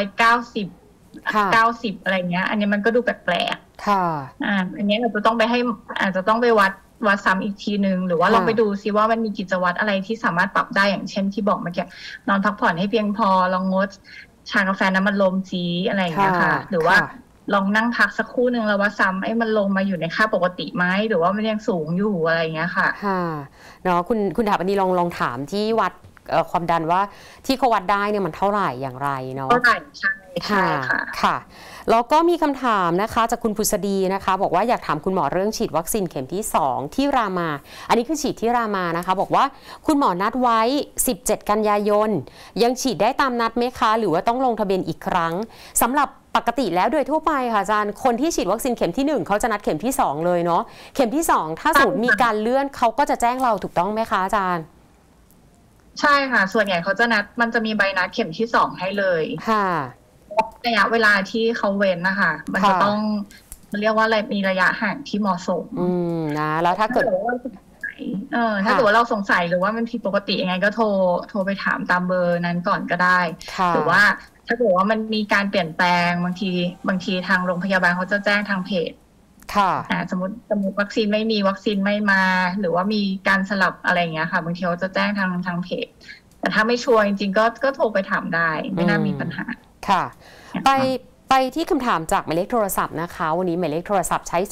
190อะไรเงี้ยอันนี้มันก็ดูแปลกๆอันนี้เราจะต้องอาจจะต้องไปวัดซ้ำอีกทีนึงหรือว่าลองไปดูซิว่ามันมีกิจวัตรอะไรที่สามารถปรับได้อย่างเช่นที่บอกเมื่อกี้นอนพักผ่อนให้เพียงพอลองงดชากาแฟน้ำมันลมจีอะไรอย่างเงี้ยค่ะหรือว่าลองนั่งพักสักครู่นึงแล้วว่าซ้ำมันลงมาอยู่ในค่าปกติไหมหรือว่ามันยังสูงอยู่อะไรอย่างเงี้ยค่ะเนาะคุณถามอันนี้ลองถามที่วัดความดันว่าที่เขาวัดได้เนี่ยมันเท่าไหร่อย่างไรเนาะเท่าไหร่ใช่ค่ะแล้วก็มีคำถามนะคะจากคุณพุษดีนะคะบอกว่าอยากถามคุณหมอเรื่องฉีดวัคซีนเข็มที่2ที่รามาอันนี้คือฉีดที่รามานะคะบอกว่าคุณหมอนัดไว้17กันยายนยังฉีดได้ตามนัดไหมคะหรือว่าต้องลงทะเบียนอีกครั้งสำหรับปกติแล้วโดยทั่วไปค่ะอาจารย์คนที่ฉีดวัคซีนเข็มที่1เขาจะนัดเข็มที่2เลยเนาะเข็มที่2ถ้าสมมติมีการเลื่อนเขาก็จะแจ้งเราถูกต้องไหมคะอาจารย์ใช่ค่ะส่วนใหญ่เขาจะนัดมันจะมีใบนัดเข็มที่2ให้เลยค่ะระยะเวลาที่เขาเว้นนะคะมันจะต้องเรียกว่าอะไรมีระยะห่างที่เหมาะสมนะแล้วถ้าเกิดถ้าเกิดว่าเราสงสัยหรือว่ามันผิดปกติยังไงก็โทรไปถามตามเบอร์นั้นก่อนก็ได้หรือว่าถ้าเกิดว่ามันมีการเปลี่ยนแปลงบางทีทางโรงพยาบาลเขาจะแจ้งทางเพจสมมติวัคซีนไม่มีวัคซีนไม่มาหรือว่ามีการสลับอะไรอย่างเงี้ยค่ะบางทีเขาจะแจ้งทางเพจแต่ถ้าไม่ชัวร์จริงๆก็โทรไปถามได้ไม่น่ามีปัญหาค่ะไปที่คำถามจากหมายเลขโทรศัพท์นะคะวันนี้หมายเลขโทรศัพท์ใช้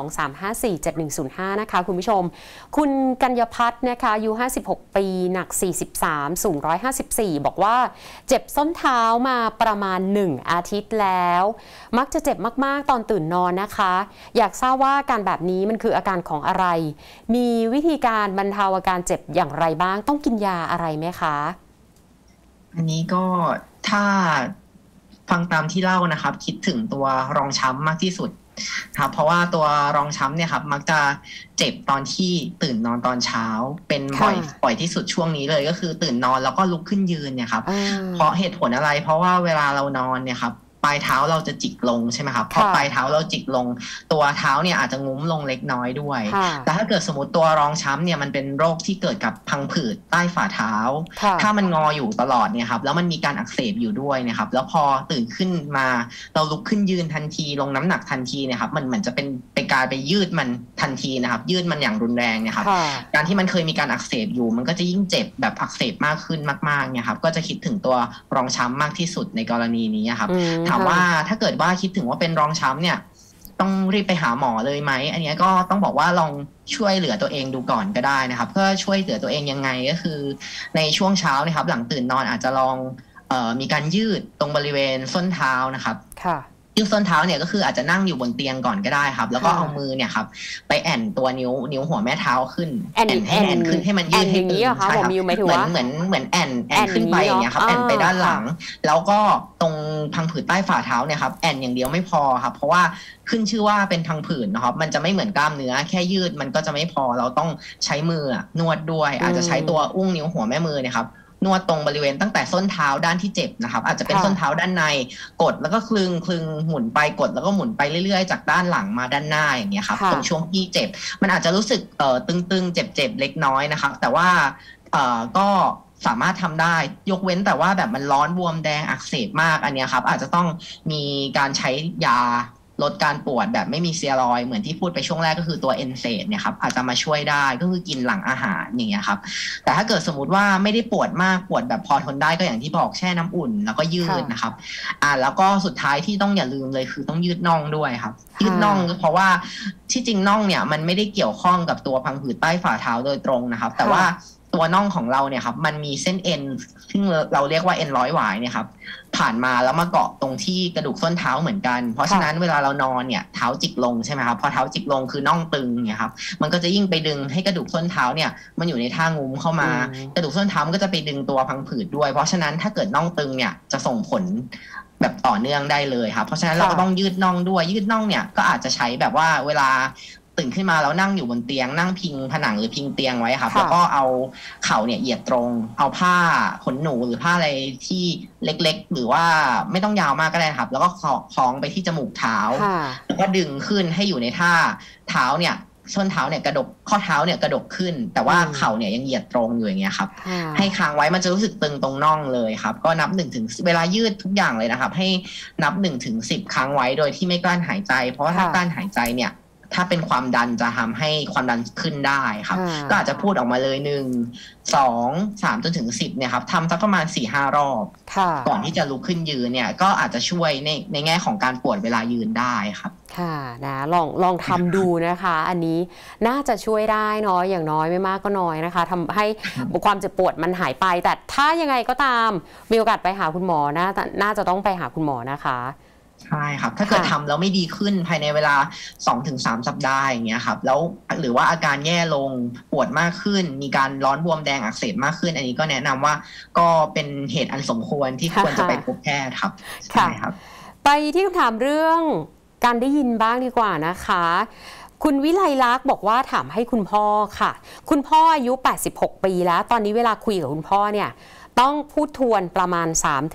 023547105นะคะคุณผู้ชมคุณกัญญพัฒน์นะคะอายุ56ปีหนัก43สูง154บอกว่าเจ็บส้นเท้ามาประมาณ1อาทิตย์แล้วมักจะเจ็บมากๆตอนตื่นนอนนะคะอยากทราบว่าอาการแบบนี้มันคืออาการของอะไรมีวิธีการบรรเทาอาการเจ็บอย่างไรบ้างต้องกินยาอะไรไหมคะอันนี้ก็ถ้าฟังตามที่เล่านะครับคิดถึงตัวรองช้ำมากที่สุดครับเพราะว่าตัวรองช้ำเนี่ยครับมักจะเจ็บตอนที่ตื่นนอนตอนเช้าเป็นบ่อยที่สุดช่วงนี้เลยก็คือตื่นนอนแล้วก็ลุกขึ้นยืนเนี่ยครับเพราะเหตุผลอะไรเพราะว่าเวลาเรานอนเนี่ยครับปลายเท้าเราจะจิกลงใช่ไหมครับพอปลายเท้าเราจิกลงตัวเท้าเนี่ยอาจจะงุ้มลงเล็กน้อยด้วยแต่ถ้าเกิดสมมติตัวรองช้ำเนี่ยมันเป็นโรคที่เกิดกับพังผืดใต้ฝ่าเท้าถ้ามันงออยู่ตลอดเนี่ยครับแล้วมันมีการอักเสบอยู่ด้วยนะครับแล้วพอตื่นขึ้นมาเราลุกขึ้นยืนทันทีลงน้ำหนักทันทีเนี่ยครับมันเหมือนจะเป็นการไปยืดมันทันทีนะครับยืดมันอย่างรุนแรงเนี่ยครับการที่มันเคยมีการอักเสบอยู่มันก็จะยิ่งเจ็บแบบอักเสบมากขึ้นมากๆเนี่ยครับก็จะคิดถึงตัวรองช้ำมากที่สุดในกรณีนี้ครับถามว่าถ้าเกิดว่าคิดถึงว่าเป็นรองช้ำเนี่ยต้องรีบไปหาหมอเลยไหมอันนี้ก็ต้องบอกว่าลองช่วยเหลือตัวเองดูก่อนก็ได้นะครับเพื่อช่วยเหลือตัวเองยังไงก็คือในช่วงเช้านะครับหลังตื่นนอนอาจจะลองมีการยืดตรงบริเวณส้นเท้านะครับยืดส้นเท้าเนี่ยก็คืออาจจะนั่งอยู่บนเตียงก่อนก็ได้ครับแล้วก็เอามือเนี่ยครับไปแอนตัวนิ้วหัวแม่เท้าขึ้นแอนขึ้นให้มันยืดให้ตึงใช่ครับเหมือนแอนขึ้นไปอย่างเงี้ยครับแอนไปด้านหลังแล้วก็ตรงพังผืดใต้ฝ่าเท้าเนี่ยครับแอนอย่างเดียวไม่พอครับเพราะว่าขึ้นชื่อว่าเป็นพังผืดนะครับมันจะไม่เหมือนกล้ามเนื้อแค่ยืดมันก็จะไม่พอเราต้องใช้มือนวดด้วยอาจจะใช้ตัวอุ้งนิ้วหัวแม่มือเนี่ยครับนวดตรงบริเวณตั้งแต่ส้นเท้าด้านที่เจ็บนะครับอาจจะเป็นส้นเท้าด้านในกดแล้วก็คลึงหมุนไปกดแล้วก็หมุนไปเรื่อยๆจากด้านหลังมาด้านหน้าอย่างเงี้ยครับตรงช่วงที่เจ็บมันอาจจะรู้สึกตึงๆเจ็บเล็กน้อยนะครับแต่ว่าก็สามารถทำได้ยกเว้นแต่ว่าแบบมันร้อนบวมแดงอักเสบมากอันนี้ครับอาจจะต้องมีการใช้ยาลดการปวดแบบไม่มีสเตียรอยด์เหมือนที่พูดไปช่วงแรกก็คือตัวเอนเซดเนี่ยครับอาจจะมาช่วยได้ก็คือกินหลังอาหารอย่างเงี้ยครับแต่ถ้าเกิดสมมติว่าไม่ได้ปวดมากปวดแบบพอทนได้ก็อย่างที่บอกแช่น้ำอุ่นแล้วก็ยืดนะครับแล้วก็สุดท้ายที่ต้องอย่าลืมเลยคือต้องยืดน่องด้วยครับยืดน่องเพราะว่าที่จริงน่องเนี่ยมันไม่ได้เกี่ยวข้องกับตัวพังผืดใต้ฝ่าเท้าโดยตรงนะครับแต่ว่าตัวน่องของเราเนี่ยครับมันมีเส้นเอ็นซึ่งเราเรียกว่าเอ็นร้อยหวายเนี่ยครับผ่านมาแล้วมาเกาะตรงที่กระดูกส้นเท้าเหมือนกันเพราะฉะนั้นเวลาเรานอนเนี่ยเท้าจิกลงใช่ไหมครับพอเท้าจิกลงคือน่องตึงเนี่ยครับมันก็จะยิ่งไปดึงให้กระดูกส้นเท้าเนี่ยมันอยู่ในท่างุ้มเข้ามากระดูกส้นเท้ามันก็จะไปดึงตัวพังผืดด้วยเพราะฉะนั้นถ้าเกิดน่องตึงเนี่ยจะส่งผลแบบต่อเนื่องได้เลยครับเพราะฉะนั้นเราก็ต้องยืดน่องด้วยยืดน่องเนี่ยก็อาจจะใช้แบบว่าเวลาตื่นขึ้นมาแล้วนั่งอยู่บนเตียงนั่งพิงผนังหรือพิงเตียงไว้ครับแล้วก็เอาเข่าเนี่ยเหยียดตรงเอาผ้าขนหนูหรือผ้าอะไรที่เล็กๆหรือว่าไม่ต้องยาวมากก็ได้ครับแล้วก็คล้องไปที่จมูกเท้าแล้วก็ดึงขึ้นให้อยู่ในท่าเท้าเนี่ยส้นเท้าเนี่ยกระดกข้อเท้าเนี่ยกระดกขึ้นแต่ว่าเข่าเนี่ยยังเหยียดตรงอยู่อย่างเงี้ยครับให้ค้างไว้มันจะรู้สึกตึงตรงน่องเลยครับก็นับ1 ถึงเวลายืดทุกอย่างเลยนะครับให้นับ1 ถึง 10 ครั้งไว้โดยที่ไม่กลั้นหายใจเพราะว่าถ้ากลั้นหายใจเนี่ยถ้าเป็นความดันจะทำให้ความดันขึ้นได้ครับก็อาจจะพูดออกมาเลย1 2 3จนถึง10เนี่ยครับทำสักประมาณ 4-5 รอบก่อนที่จะลุกขึ้นยืนเนี่ยก็อาจจะช่วยในแง่ของการปวดเวลายืนได้ครับค่ะนะลองทำดูนะคะอันนี้น่าจะช่วยได้เนาะอย่างน้อยไม่มากก็น้อยนะคะทำให้ความเจ็บปวดมันหายไปแต่ถ้ายังไงก็ตามมีโอกาสไปหาคุณหมอน่าจะต้องไปหาคุณหมอนะคะใช่ครับถ้าเกิดทำแล้วไม่ดีขึ้นภายในเวลา 2-3 สัปดาห์อย่างเงี้ยครับแล้วหรือว่าอาการแย่ลงปวดมากขึ้นมีการร้อนบวมแดงอักเสบมากขึ้นอันนี้ก็แนะนำว่าก็เป็นเหตุอันสมควรที่ควรจะไปพบแพทย์ครับใช่ครับไปที่คำถามเรื่องการได้ยินบ้างดีกว่านะคะคุณวิไลลักษณ์บอกว่าถามให้คุณพ่อค่ะคุณพ่ออายุ86 ปีแล้วตอนนี้เวลาคุยกับคุณพ่อเนี่ยต้องพูดทวนประมาณ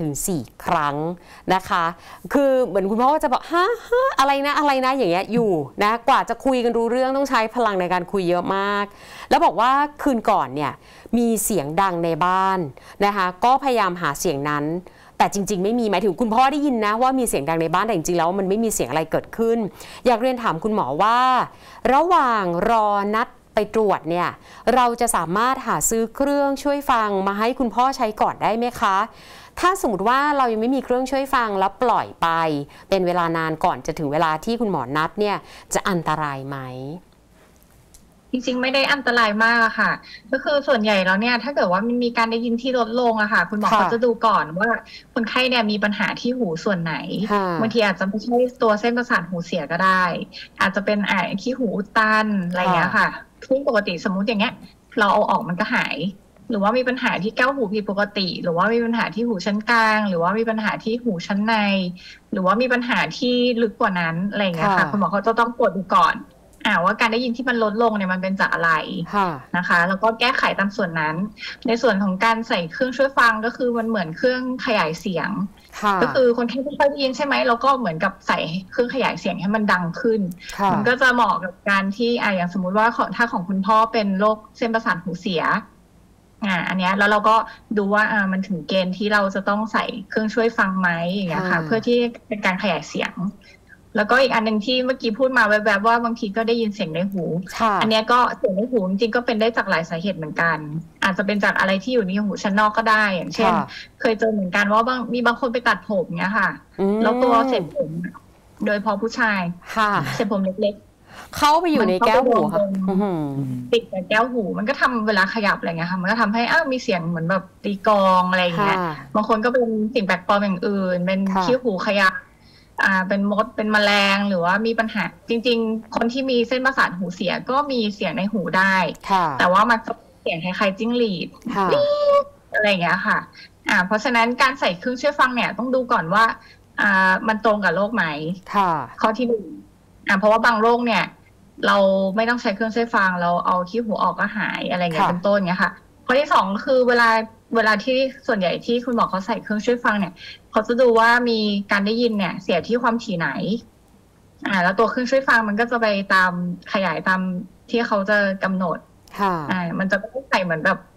3-4 ครั้งนะคะคือเหมือนคุณพ่อจะบอกฮะอะไรนะอย่างเงี้ยอยู่นะกว่าจะคุยกันรู้เรื่องต้องใช้พลังในการคุยเยอะมากแล้วบอกว่าคืนก่อนเนี่ยมีเสียงดังในบ้านนะคะก็พยายามหาเสียงนั้นแต่จริงๆไม่มีหมายถึงคุณพ่อได้ยินนะว่ามีเสียงดังในบ้านแต่จริงๆแล้วมันไม่มีเสียงอะไรเกิดขึ้นอยากเรียนถามคุณหมอว่าระหว่างรอนัดไปตรวจเนี่ยเราจะสามารถหาซื้อเครื่องช่วยฟังมาให้คุณพ่อใช้ก่อนได้ไหมคะถ้าสมมติว่าเรายังไม่มีเครื่องช่วยฟังแล้วปล่อยไปเป็นเวลานานก่อนจะถึงเวลาที่คุณหมอนัดเนี่ยจะอันตรายไหมจริงๆไม่ได้อันตรายมากค่ะก็คือส่วนใหญ่แล้วเนี่ยถ้าเกิดว่ามันมีการได้ยินที่ลดลงอะค่ะคุณหมอเขาจะดูก่อนว่าคนไข้เนี่ยมีปัญหาที่หูส่วนไหนบางทีอาจจะไม่ใช่ตัวเส้นประสาทหูเสียก็ได้อาจจะเป็นขี้หูอุดตันอะไรอย่างเงี้ยค่ะซึ่งปกติสมมุติอย่างเงี้ยเราเอาออกมันก็หายหรือว่ามีปัญหาที่แก้วหูผิดปกติหรือว่ามีปัญหาที่หูชั้นกลางหรือว่ามีปัญหาที่หูชั้นในหรือว่ามีปัญหาที่ลึกกว่านั้นอะไรอย่างเงี้ยค่ะคุณหมอเขาจะต้องตรวจดูก่อนว่าการได้ยินที่มันลดลงเนี่ยมันเป็นจากอะไรนะคะแล้วก็แก้ไขตามส่วนนั้นในส่วนของการใส่เครื่องช่วยฟังก็คือมันเหมือนเครื่องขยายเสียงก็คือคนที่ไม่ค่อยได้ยินใช่ไหมเราก็เหมือนกับใส่เครื่องขยายเสียงให้มันดังขึ้นมันก็จะเหมาะกับการที่อย่างสมมุติว่าถ้าของคุณพ่อเป็นโรคเส้นประสาทหูเสียอันนี้แล้วเราก็ดูว่ามันถึงเกณฑ์ที่เราจะต้องใส่เครื่องช่วยฟังไหมอย่างเงี้ยค่ะเพื่อที่เป็นการขยายเสียงแล้วก็อีกอันหนึ่งที่เมื่อกี้พูดมาแวบๆว่าบางทีก็ได้ยินเสียงในหูอันนี้ก็เสียงในหูจริงๆก็เป็นได้จากหลายสาเหตุเหมือนกันอาจจะเป็นจากอะไรที่อยู่ในหูชั้นนอกก็ได้อย่างเช่นเคยเจอเหมือนกันว่ามีบางคนไปตัดผมเนี้ยค่ะแล้วตัวเศษผมโดยพอผู้ชายเศษผมเล็กๆเข้าไปอยู่ในแก้วหูค่ะติดกับแก้วหูมันก็ทำเวลาขยับอะไรเงี้ยค่ะมันก็ทำให้มีเสียงเหมือนแบบตีกลองอะไรเงี้ยบางคนก็เป็นสิ่งแปลกปลอมอย่างอื่นเป็นขี้หูขยับเป็นมดเป็นแมลงหรือว่ามีปัญหาจริงๆคนที่มีเส้นประสาทหูเสียก็มีเสียงในหูได้แต่ว่ามันเสียงคล้ายๆจิ้งหรีดอะไรอย่างเงี้ยค่ะเพราะฉะนั้นการใส่เครื่องช่วยฟังเนี่ยต้องดูก่อนว่ามันตรงกับโรคไหมข้อที่หนึ่งเพราะว่าบางโรคเนี่ยเราไม่ต้องใช้เครื่องช่วยฟังเราเอาขี้หูออกก็หายอะไรเงี้ยเป็นต้นเงี้ยค่ะข้อที่สองคือเวลาที่ส่วนใหญ่ที่คุณหมอเขาใส่เครื่องช่วยฟังเนี่ยเขาจะดูว่ามีการได้ยินเนี่ยเสียที่ความถี่ไหนแล้วตัวเครื่องช่วยฟังมันก็จะไปตามขยายตามที่เขาจะกำหนดมันจะไม่ใส่เหมือนแบบ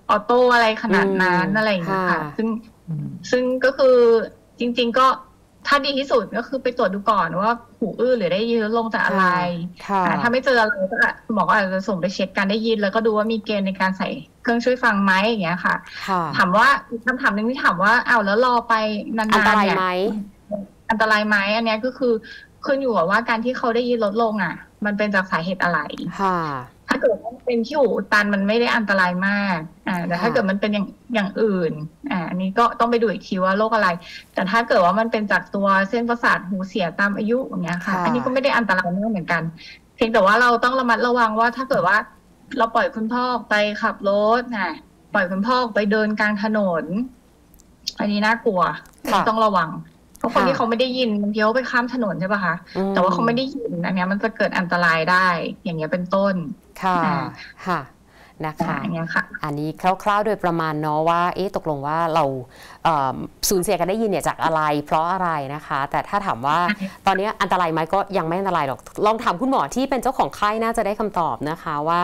ออโต้อะไรขนาดนั้นอะไรอย่างเงี้ยค่ะซึ่งก็คือจริงๆก็ถ้าดีที่สุดก็คือไปตรวจดูก่อนว่าหูอื้อหรือได้ยินลดลงจากอะไรถ้าไม่เจออะไรก็คุณหมอก็อาจจะส่งไปเช็คการได้ยินแล้วก็ดูว่ามีเกณฑ์ในการใส่เครื่องช่วยฟังไหมอย่างเงี้ยค่ะถามว่าคำถามนึงที่ถามว่าแล้วรอไปนานๆเนี่ยอันตรายไหมอันนี้ก็คือขึ้นอยู่กับว่าการที่เขาได้ยินลดลงมันเป็นจากสาเหตุอะไรถ้าเกิดว่าเป็นที่หูอุดตันมันไม่ได้อันตรายมากแต่ถ้าเกิดมันเป็นอย่างอื่นอันนี้ก็ต้องไปดูอีกทีว่าโรคอะไรแต่ถ้าเกิดว่ามันเป็นจากตัวเส้นประสาทหูเสียตามอายุอย่างเงี้ยค่ะอันนี้ก็ไม่ได้อันตรายมากเหมือนกันเพียงแต่ว่าเราต้องระมัดระวังว่าถ้าเกิดว่าเราปล่อยคุณพ่อไปขับรถปล่อยคุณพ่อไปเดินกลางถนนอันนี้น่ากลัวต้องระวังเพราะคนที่เขาไม่ได้ยินบางทีเขาไปข้ามถนนใช่ป่ะคะแต่ว่าเขาไม่ได้ยินอันนี้มันจะเกิดอันตรายได้อย่างเงี้ยเป็นต้นค่ะนะคะอันนี้คร่าวๆโดยประมาณเนาะว่าตกลงว่าเราสูญเสียการได้ยินเนี่ยจากอะไรเพราะอะไรนะคะแต่ถ้าถามว่าตอนนี้อันตรายไหมก็ยังไม่อันตรายหรอกลองถามคุณหมอที่เป็นเจ้าของไข้น่าจะได้คำตอบนะคะว่า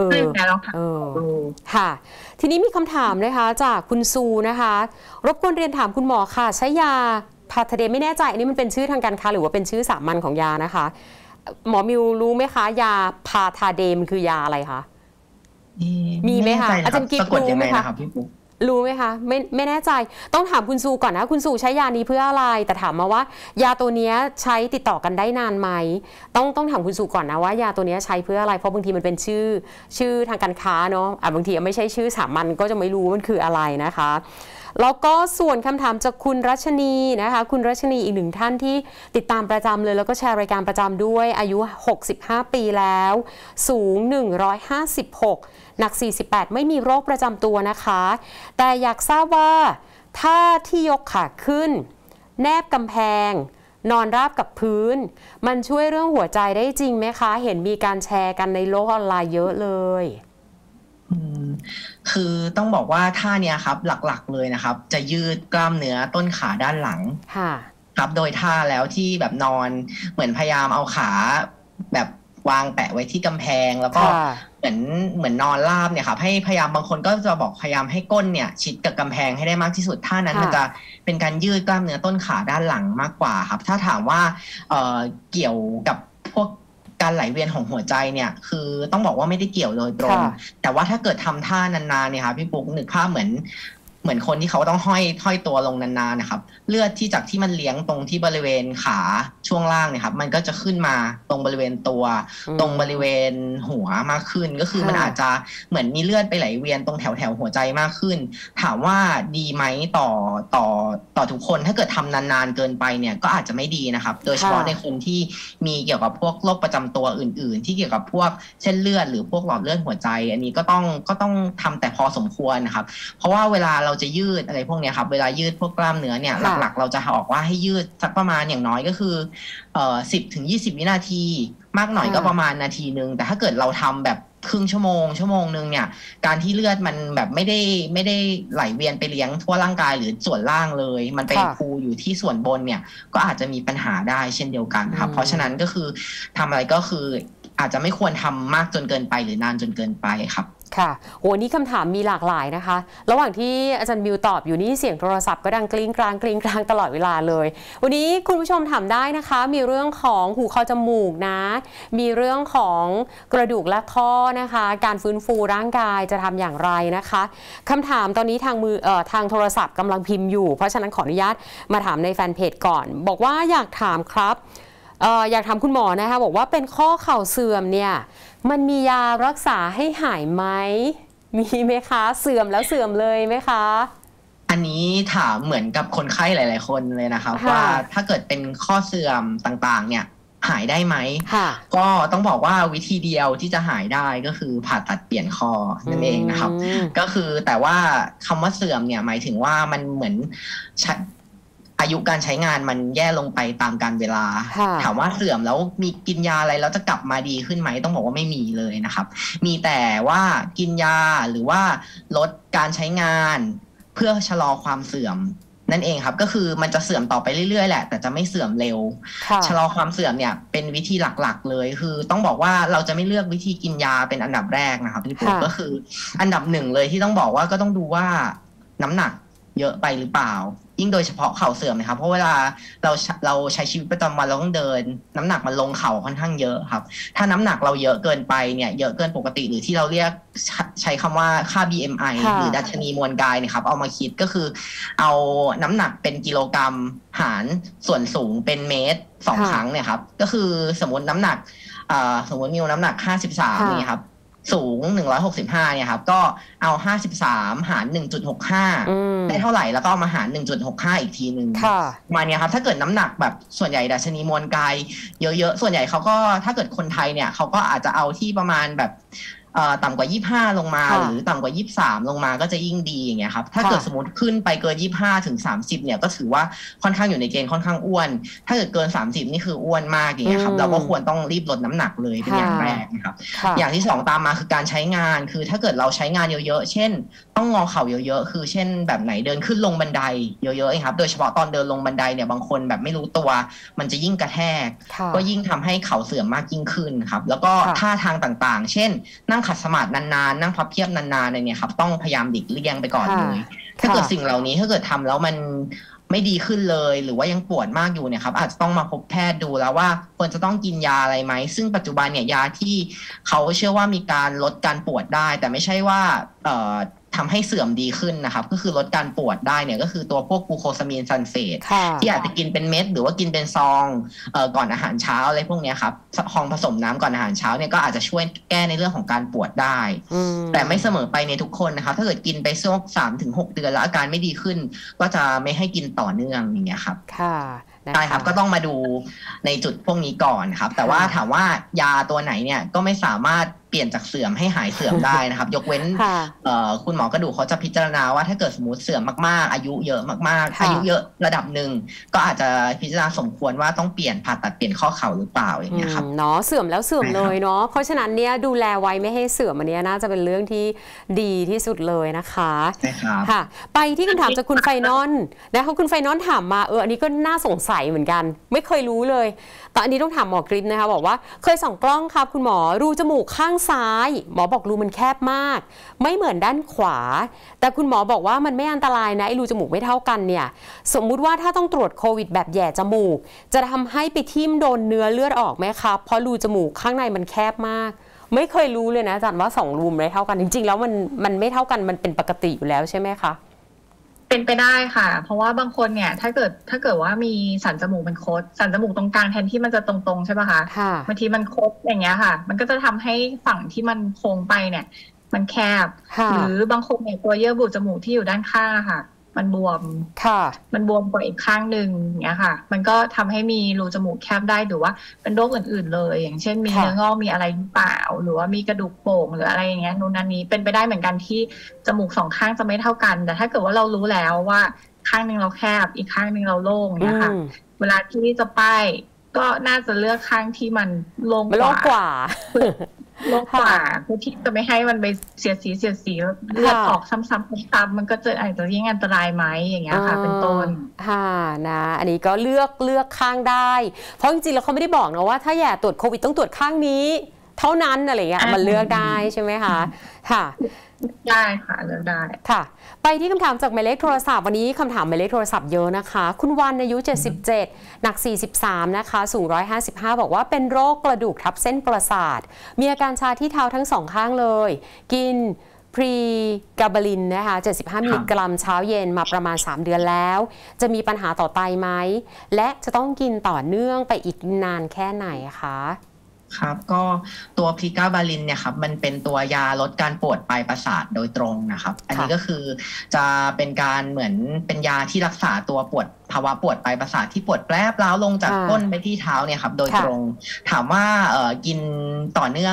ค่ะทีนี้มีคำถามนะคะจากคุณซูนะคะรบกวนเรียนถามคุณหมอค่ะใช้ยาพาทาเดมไม่แน่ใจอันนี้มันเป็นชื่อทางการค้าหรือว่าเป็นชื่อสามัญของยานะคะหมอมิวรู้ไหมคะยาพาทาเดมคือยาอะไรคะมีไหมคะอาจารย์กิ๊บรู้ไหมคะรู้ไหมคะไม่แน่ใจต้องถามคุณซูก่อนนะคุณซูใช้ยานี้เพื่ออะไรแต่ถามมาว่ายาตัวนี้ใช้ติดต่อกันได้นานไหมต้องถามคุณซูก่อนนะว่ายาตัวนี้ใช้เพื่ออะไรเพราะบางทีมันเป็นชื่อทางการค้าเนาะบางทีไม่ใช่ชื่อสามัญก็จะไม่รู้มันคืออะไรนะคะแล้วก็ส่วนคำถามจากคุณรัชนีนะคะคุณรัชนีอีกหนึ่งท่านที่ติดตามประจำเลยแล้วก็แชร์รายการประจำด้วยอายุ65ปีแล้วสูง156หนัก48ไม่มีโรคประจำตัวนะคะแต่อยากทราบว่าถ้าที่ยกขาขึ้นแนบกำแพงนอนราบกับพื้นมันช่วยเรื่องหัวใจได้จริงไหมคะเห็นมีการแชร์กันในโลกออนไลน์เยอะเลยคือต้องบอกว่าท่าเนี้ยครับหลักๆเลยนะครับจะยืดกล้ามเนื้อต้นขาด้านหลังครับโดยท่าแล้วที่แบบนอนเหมือนพยายามเอาขาแบบวางแปะไว้ที่กำแพงแล้วก็เหมือนนอนราบเนี่ยครับให้พยายามบางคนก็จะบอกพยายามให้ก้นเนี่ยชิดกับกำแพงให้ได้มากที่สุดท่านั้นมันจะเป็นการยืดกล้ามเนื้อต้นขาด้านหลังมากกว่าครับถ้าถามว่าเกี่ยวกับพวกการไหลเวียนของหัวใจเนี่ยคือต้องบอกว่าไม่ได้เกี่ยวโดยตรงแต่ว่าถ้าเกิดทำท่านานๆเนี่ยครับพี่ปุ๊กนึกภาพเหมือนคนที่เขาต้องห้อยตัวลงนานๆนะครับเลือดที่จากที่มันเลี้ยงตรงที่บริเวณขาช่วงล่างเนี่ยครับมันก็จะขึ้นมาตรงบริเวณตัวตรงบริเวณหัวมากขึ้นก็คือมันอาจจะเหมือนมีเลือดไปไหลเวียนตรงแถวหัวใจมากขึ้นถามว่าดีไหมต่อทุกคนถ้าเกิดทำนานๆเกินไปเนี่ยก็อาจจะไม่ดีนะครับโดยเฉพาะในคนที่มีเกี่ยวกับพวกโรคประจำตัวอื่นๆที่เกี่ยวกับพวกเส้นเลือดหรือพวกหลอดเลือดหัวใจอันนี้ก็ต้องทำแต่พอสมควรนะครับเพราะว่าเวลาเราจะยืดอะไรพวกนี้ครับเวลายืดพวกกล้ามเนื้อเนี่ยหลักๆเราจะบอกว่าให้ยืดสักประมาณอย่างน้อยก็คือ10-20 วินาทีมากหน่อยก็ประมาณนาทีนึงแต่ถ้าเกิดเราทำแบบครึ่งชั่วโมงนึงเนี่ยการที่เลือดมันแบบไม่ได้ไหลเวียนไปเลี้ยงทั่วร่างกายหรือส่วนล่างเลยมันไปคูอยู่ที่ส่วนบนเนี่ยก็อาจจะมีปัญหาได้เช่นเดียวกันครับเพราะฉะนั้นก็คือทำอะไรก็คืออาจจะไม่ควรทำมากจนเกินไปหรือนานจนเกินไปครับค่ะโหนี่คำถามมีหลากหลายนะคะระหว่างที่อาจารย์มิวตอบอยู่นี่เสียงโทรศัพท์ก็ดังกริ้งกลางตลอดเวลาเลยวันนี้คุณผู้ชมถามได้นะคะมีเรื่องของหูคอจมูกนะมีเรื่องของกระดูกและข้อนะคะการฟื้นฟูร่างกายจะทำอย่างไรนะคะคำถามตอนนี้ทางโทรศัพท์กำลังพิมพ์อยู่เพราะฉะนั้นขออนุญาตมาถามในแฟนเพจก่อนบอกว่าอยากถามครับอยากถามคุณหมอนะคะบอกว่าเป็นข้อเข่าเสื่อมเนี่ยมันมียารักษาให้หายไหมมีไหมคะเสื่อมแล้วเสื่อมเลยไหมคะอันนี้ถามเหมือนกับคนไข้หลายๆคนเลยนะครับว่าถ้าเกิดเป็นข้อเสื่อมต่างๆเนี่ยหายได้ไหมก็ต้องบอกว่าวิธีเดียวที่จะหายได้ก็คือผ่าตัดเปลี่ยนคอนั่นเองนะครับก็คือแต่ว่าคำว่าเสื่อมเนี่ยหมายถึงว่ามันเหมือนอายุการใช้งานมันแย่ลงไปตามกาลเวลาถามว่าเสื่อมแล้วมีกินยาอะไรแล้วจะกลับมาดีขึ้นไหมต้องบอกว่าไม่มีเลยนะครับมีแต่ว่ากินยาหรือว่าลดการใช้งานเพื่อชะลอความเสื่อมนั่นเองครับก็คือมันจะเสื่อมต่อไปเรื่อยๆแหละแต่จะไม่เสื่อมเร็วชะลอความเสื่อมเนี่ยเป็นวิธีหลักๆเลยคือต้องบอกว่าเราจะไม่เลือกวิธีกินยาเป็นอันดับแรกนะครับพี่ปุ๊กก็คืออันดับหนึ่งเลยที่ต้องบอกว่าก็ต้องดูว่าน้ำหนักเยอะไปหรือเปล่ายิ่งโดยเฉพาะเข่าเสื่อมนะครับเพราะเวลาเราใช้ชีวิตประจำวันเราต้องเดินน้ำหนักมันลงเข่าค่อนข้างเยอะครับถ้าน้ำหนักเราเยอะเกินไปเนี่ยเยอะเกินปกติหรือที่เราเรียกใช้คำว่าค่า BMI หรือดัชนีมวลกายนะครับเอามาคิดก็คือเอาน้ำหนักเป็นกิโลกรัมหารส่วนสูงเป็นเมตร2 ครั้งเนี่ยครับก็คือสมมติน้ำหนักสมมติมีน้ำหนัก53นี่ครับสูง165เนี่ยครับก็เอา53หาร 1.65 ได้เท่าไหร่แล้วก็เอามาหาร 1.65 อีกทีนึงมาเนี่ยครับถ้าเกิดน้ำหนักแบบส่วนใหญ่ดัชนีมวลกายเยอะๆส่วนใหญ่เขาก็ถ้าเกิดคนไทยเนี่ยเขาก็อาจจะเอาที่ประมาณแบบต่ำกว่า25ลงมาหรือต่ำกว่า23ลงมาก็จะยิ่งดีอย่างเงี้ยครับถ้าเกิดสมมติขึ้นไปเกิน25ถึง30เนี่ยก็ถือว่าค่อนข้างอยู่ในเกณฑ์ค่อนข้างอ้วนถ้าเกิดเกิน30นี่คืออ้วนมากอย่างเงี้ยครับเราก็ควรต้องรีบลดน้ำหนักเลยเป็นอย่างแรกนะครับอย่างที่2ตามมาคือการใช้งานคือถ้าเกิดเราใช้งานเยอะๆเช่นต้องงอเข่าเยอะๆคือเช่นแบบไหนเดินขึ้นลงบันไดเยอะๆครับโดยเฉพาะตอนเดินลงบันไดเนี่ยบางคนแบบไม่รู้ตัวมันจะยิ่งกระแทกก็ยิ่งทำให้เข่าเสื่อมมากยิ่งขึ้นครับแล้วก็ท่าทางต่างๆเช่นนั่งขัดสมาธินานๆนั่งพับเพียบนานๆอะไรเนี่ยครับต้องพยายามหลีกเลี่ยงไปก่อนเลยถ้าเกิดสิ่งเหล่านี้ถ้าเกิดทำแล้วมันไม่ดีขึ้นเลยหรือว่ายังปวดมากอยู่เนี่ยครับอาจจะต้องมาพบแพทย์ดูแล้วว่าควรจะต้องกินยาอะไรไหมซึ่งปัจจุบันเนี่ยยาที่เขาเชื่อว่ามีการลดการปวดได้แต่ไม่ใช่ว่าทำให้เสื่อมดีขึ้นนะครับก็คือลดการปวดได้เนี่ยก็คือตัวพวกกลูโคซามีนซัลเฟตที่อาจจะกินเป็นเม็ดหรือว่ากินเป็นซองก่อนอาหารเช้าอะไรพวกนี้ครับซองผสมน้ำก่อนอาหารเช้าเนี่ยก็อาจจะช่วยแก้ในเรื่องของการปวดได้แต่ไม่เสมอไปในทุกคนนะครับถ้าเกิดกินไปช่วง3-6 เดือนแล้วอาการไม่ดีขึ้นก็จะไม่ให้กินต่อเนื่องอย่างเงี้ยครับใช่ครับก็ต้องมาดูในจุดพวกนี้ก่อนครับแต่ว่าถามว่ายาตัวไหนเนี่ยก็ไม่สามารถเปลี่ยนจากเสื่อมให้หายเสื่อมได้นะครับยกเว้นคุณหมอกระดูกเขาจะพิจารณาว่าถ้าเกิดสมมติเสื่อมมากๆอายุเยอะมากๆอายุเยอะระดับหนึ่งก็อาจจะพิจารณาสมควรว่าต้องเปลี่ยนผ่าตัดเปลี่ยนข้อเข่าหรือเปล่าอย่างเงี้ยครับเนาะเสื่อมแล้วเสื่อมเลยเนาะเพราะฉะนั้นเนี่ยดูแลไว้ไม่ให้เสื่อมอันนี้น่าจะเป็นเรื่องที่ดีที่สุดเลยนะคะใช่ครับค่ะไปที่คำถามจากคุณไฟนอลนะคะคุณไฟนอลถามมาอันนี้ก็น่าสงสัยเหมือนกันไม่เคยรู้เลยแต่อันนี้ต้องถามหมอกริปนะคะบอกว่าเคยส่องกล้องครับคุณหมอรูจมูกข้างซ้ายหมอบอกรูมันแคบมากไม่เหมือนด้านขวาแต่คุณหมอบอกว่ามันไม่อันตรายนะไอ้รูจมูกไม่เท่ากันเนี่ยสมมุติว่าถ้าต้องตรวจโควิดแบบแย่จมูกจะทำให้ไปทิ่มโดนเนื้อเลือดออกไหมครับเพราะรูจมูกข้างในมันแคบมากไม่เคยรู้เลยนะอาจารย์ว่า2รูไม่เท่ากันจริงๆแล้วมันไม่เท่ากันมันเป็นปกติอยู่แล้วใช่ไหมคะเป็นไปได้ค่ะเพราะว่าบางคนเนี่ยถ้าเกิดว่ามีสันจมูกมันคดสันจมูกตรงกลางแทนที่มันจะตรงๆใช่ป่ะคะบางทีมันคดอย่างเงี้ยค่ะมันก็จะทำให้ฝั่งที่มันโค้งไปเนี่ยมันแคบหรือบางคนเนี่ยตัวเยื่อบุจมูกที่อยู่ด้านข้างค่ะมันบวมมันบวมกว่าอีกข้างหนึ่งอย่างเงี้ยค่ะมันก็ทำให้มีรูจมูกแคบได้หรือว่าเป็นโรคอื่นๆเลยอย่างเช่นมีเนื้องอกมีอะไรหรือเปล่าหรือว่ามีกระดูกโป่งหรืออะไรอย่างเงี้ยนู่นนั่นนี้เป็นไปได้เหมือนกันที่จมูก2 ข้างจะไม่เท่ากันแต่ถ้าเกิดว่าเรารู้แล้วว่าข้างนึงเราแคบอีกข้างนึงเราโล่งเนี่ยค่ะเวลาที่จะป้ายก็น่าจะเลือกข้างที่มันโล่งกว่าโรคกว่าเพื่อที่จะไม่ให้มันไปเสียดสีเลือดออกซ้ำๆมันก็จะอาจจะยิ่งอันตรายไหมอย่างเงี้ยค่ะเป็นต้นนะอันนี้ก็เลือกข้างได้เพราะจริงๆแล้วเขาไม่ได้บอกนะว่าถ้าอยากตรวจโควิดต้องตรวจข้างนี้เท่านั้นอะไรเงี้ยมันเลือกได้ใช่ไหมคะค่ะได้ค่ะเลือกได้ค่ะไปที่คำถามจากหมายเลขโทรศัพท์วันนี้คำถามหมายเลขโทรศัพท์เยอะนะคะคุณวันอายุ77หนัก43นะคะสูง155บอกว่าเป็นโรคกระดูกทับเส้นประสาทมีอาการชาที่เท้าทั้ง2 ข้างเลยกินพรีกาบาลินนะคะ75 มิลลิกรัมเช้าเย็นมาประมาณ3 เดือนแล้วจะมีปัญหาต่อไตไหมและจะต้องกินต่อเนื่องไปอีกนานแค่ไหนคะครับก็ตัวพริกาบาลินเนี่ยครับมันเป็นตัวยาลดการปวดปลายประสาทโดยตรงนะครับอันนี้ก็คือจะเป็นการเหมือนเป็นยาที่รักษาตัวภาวะปวดปลายประสาทที่ปวดแปรบร้าวลงจากก้นไปที่เท้าเนี่ยครับโดยตรงถามว่ากินต่อเนื่องเนี่ย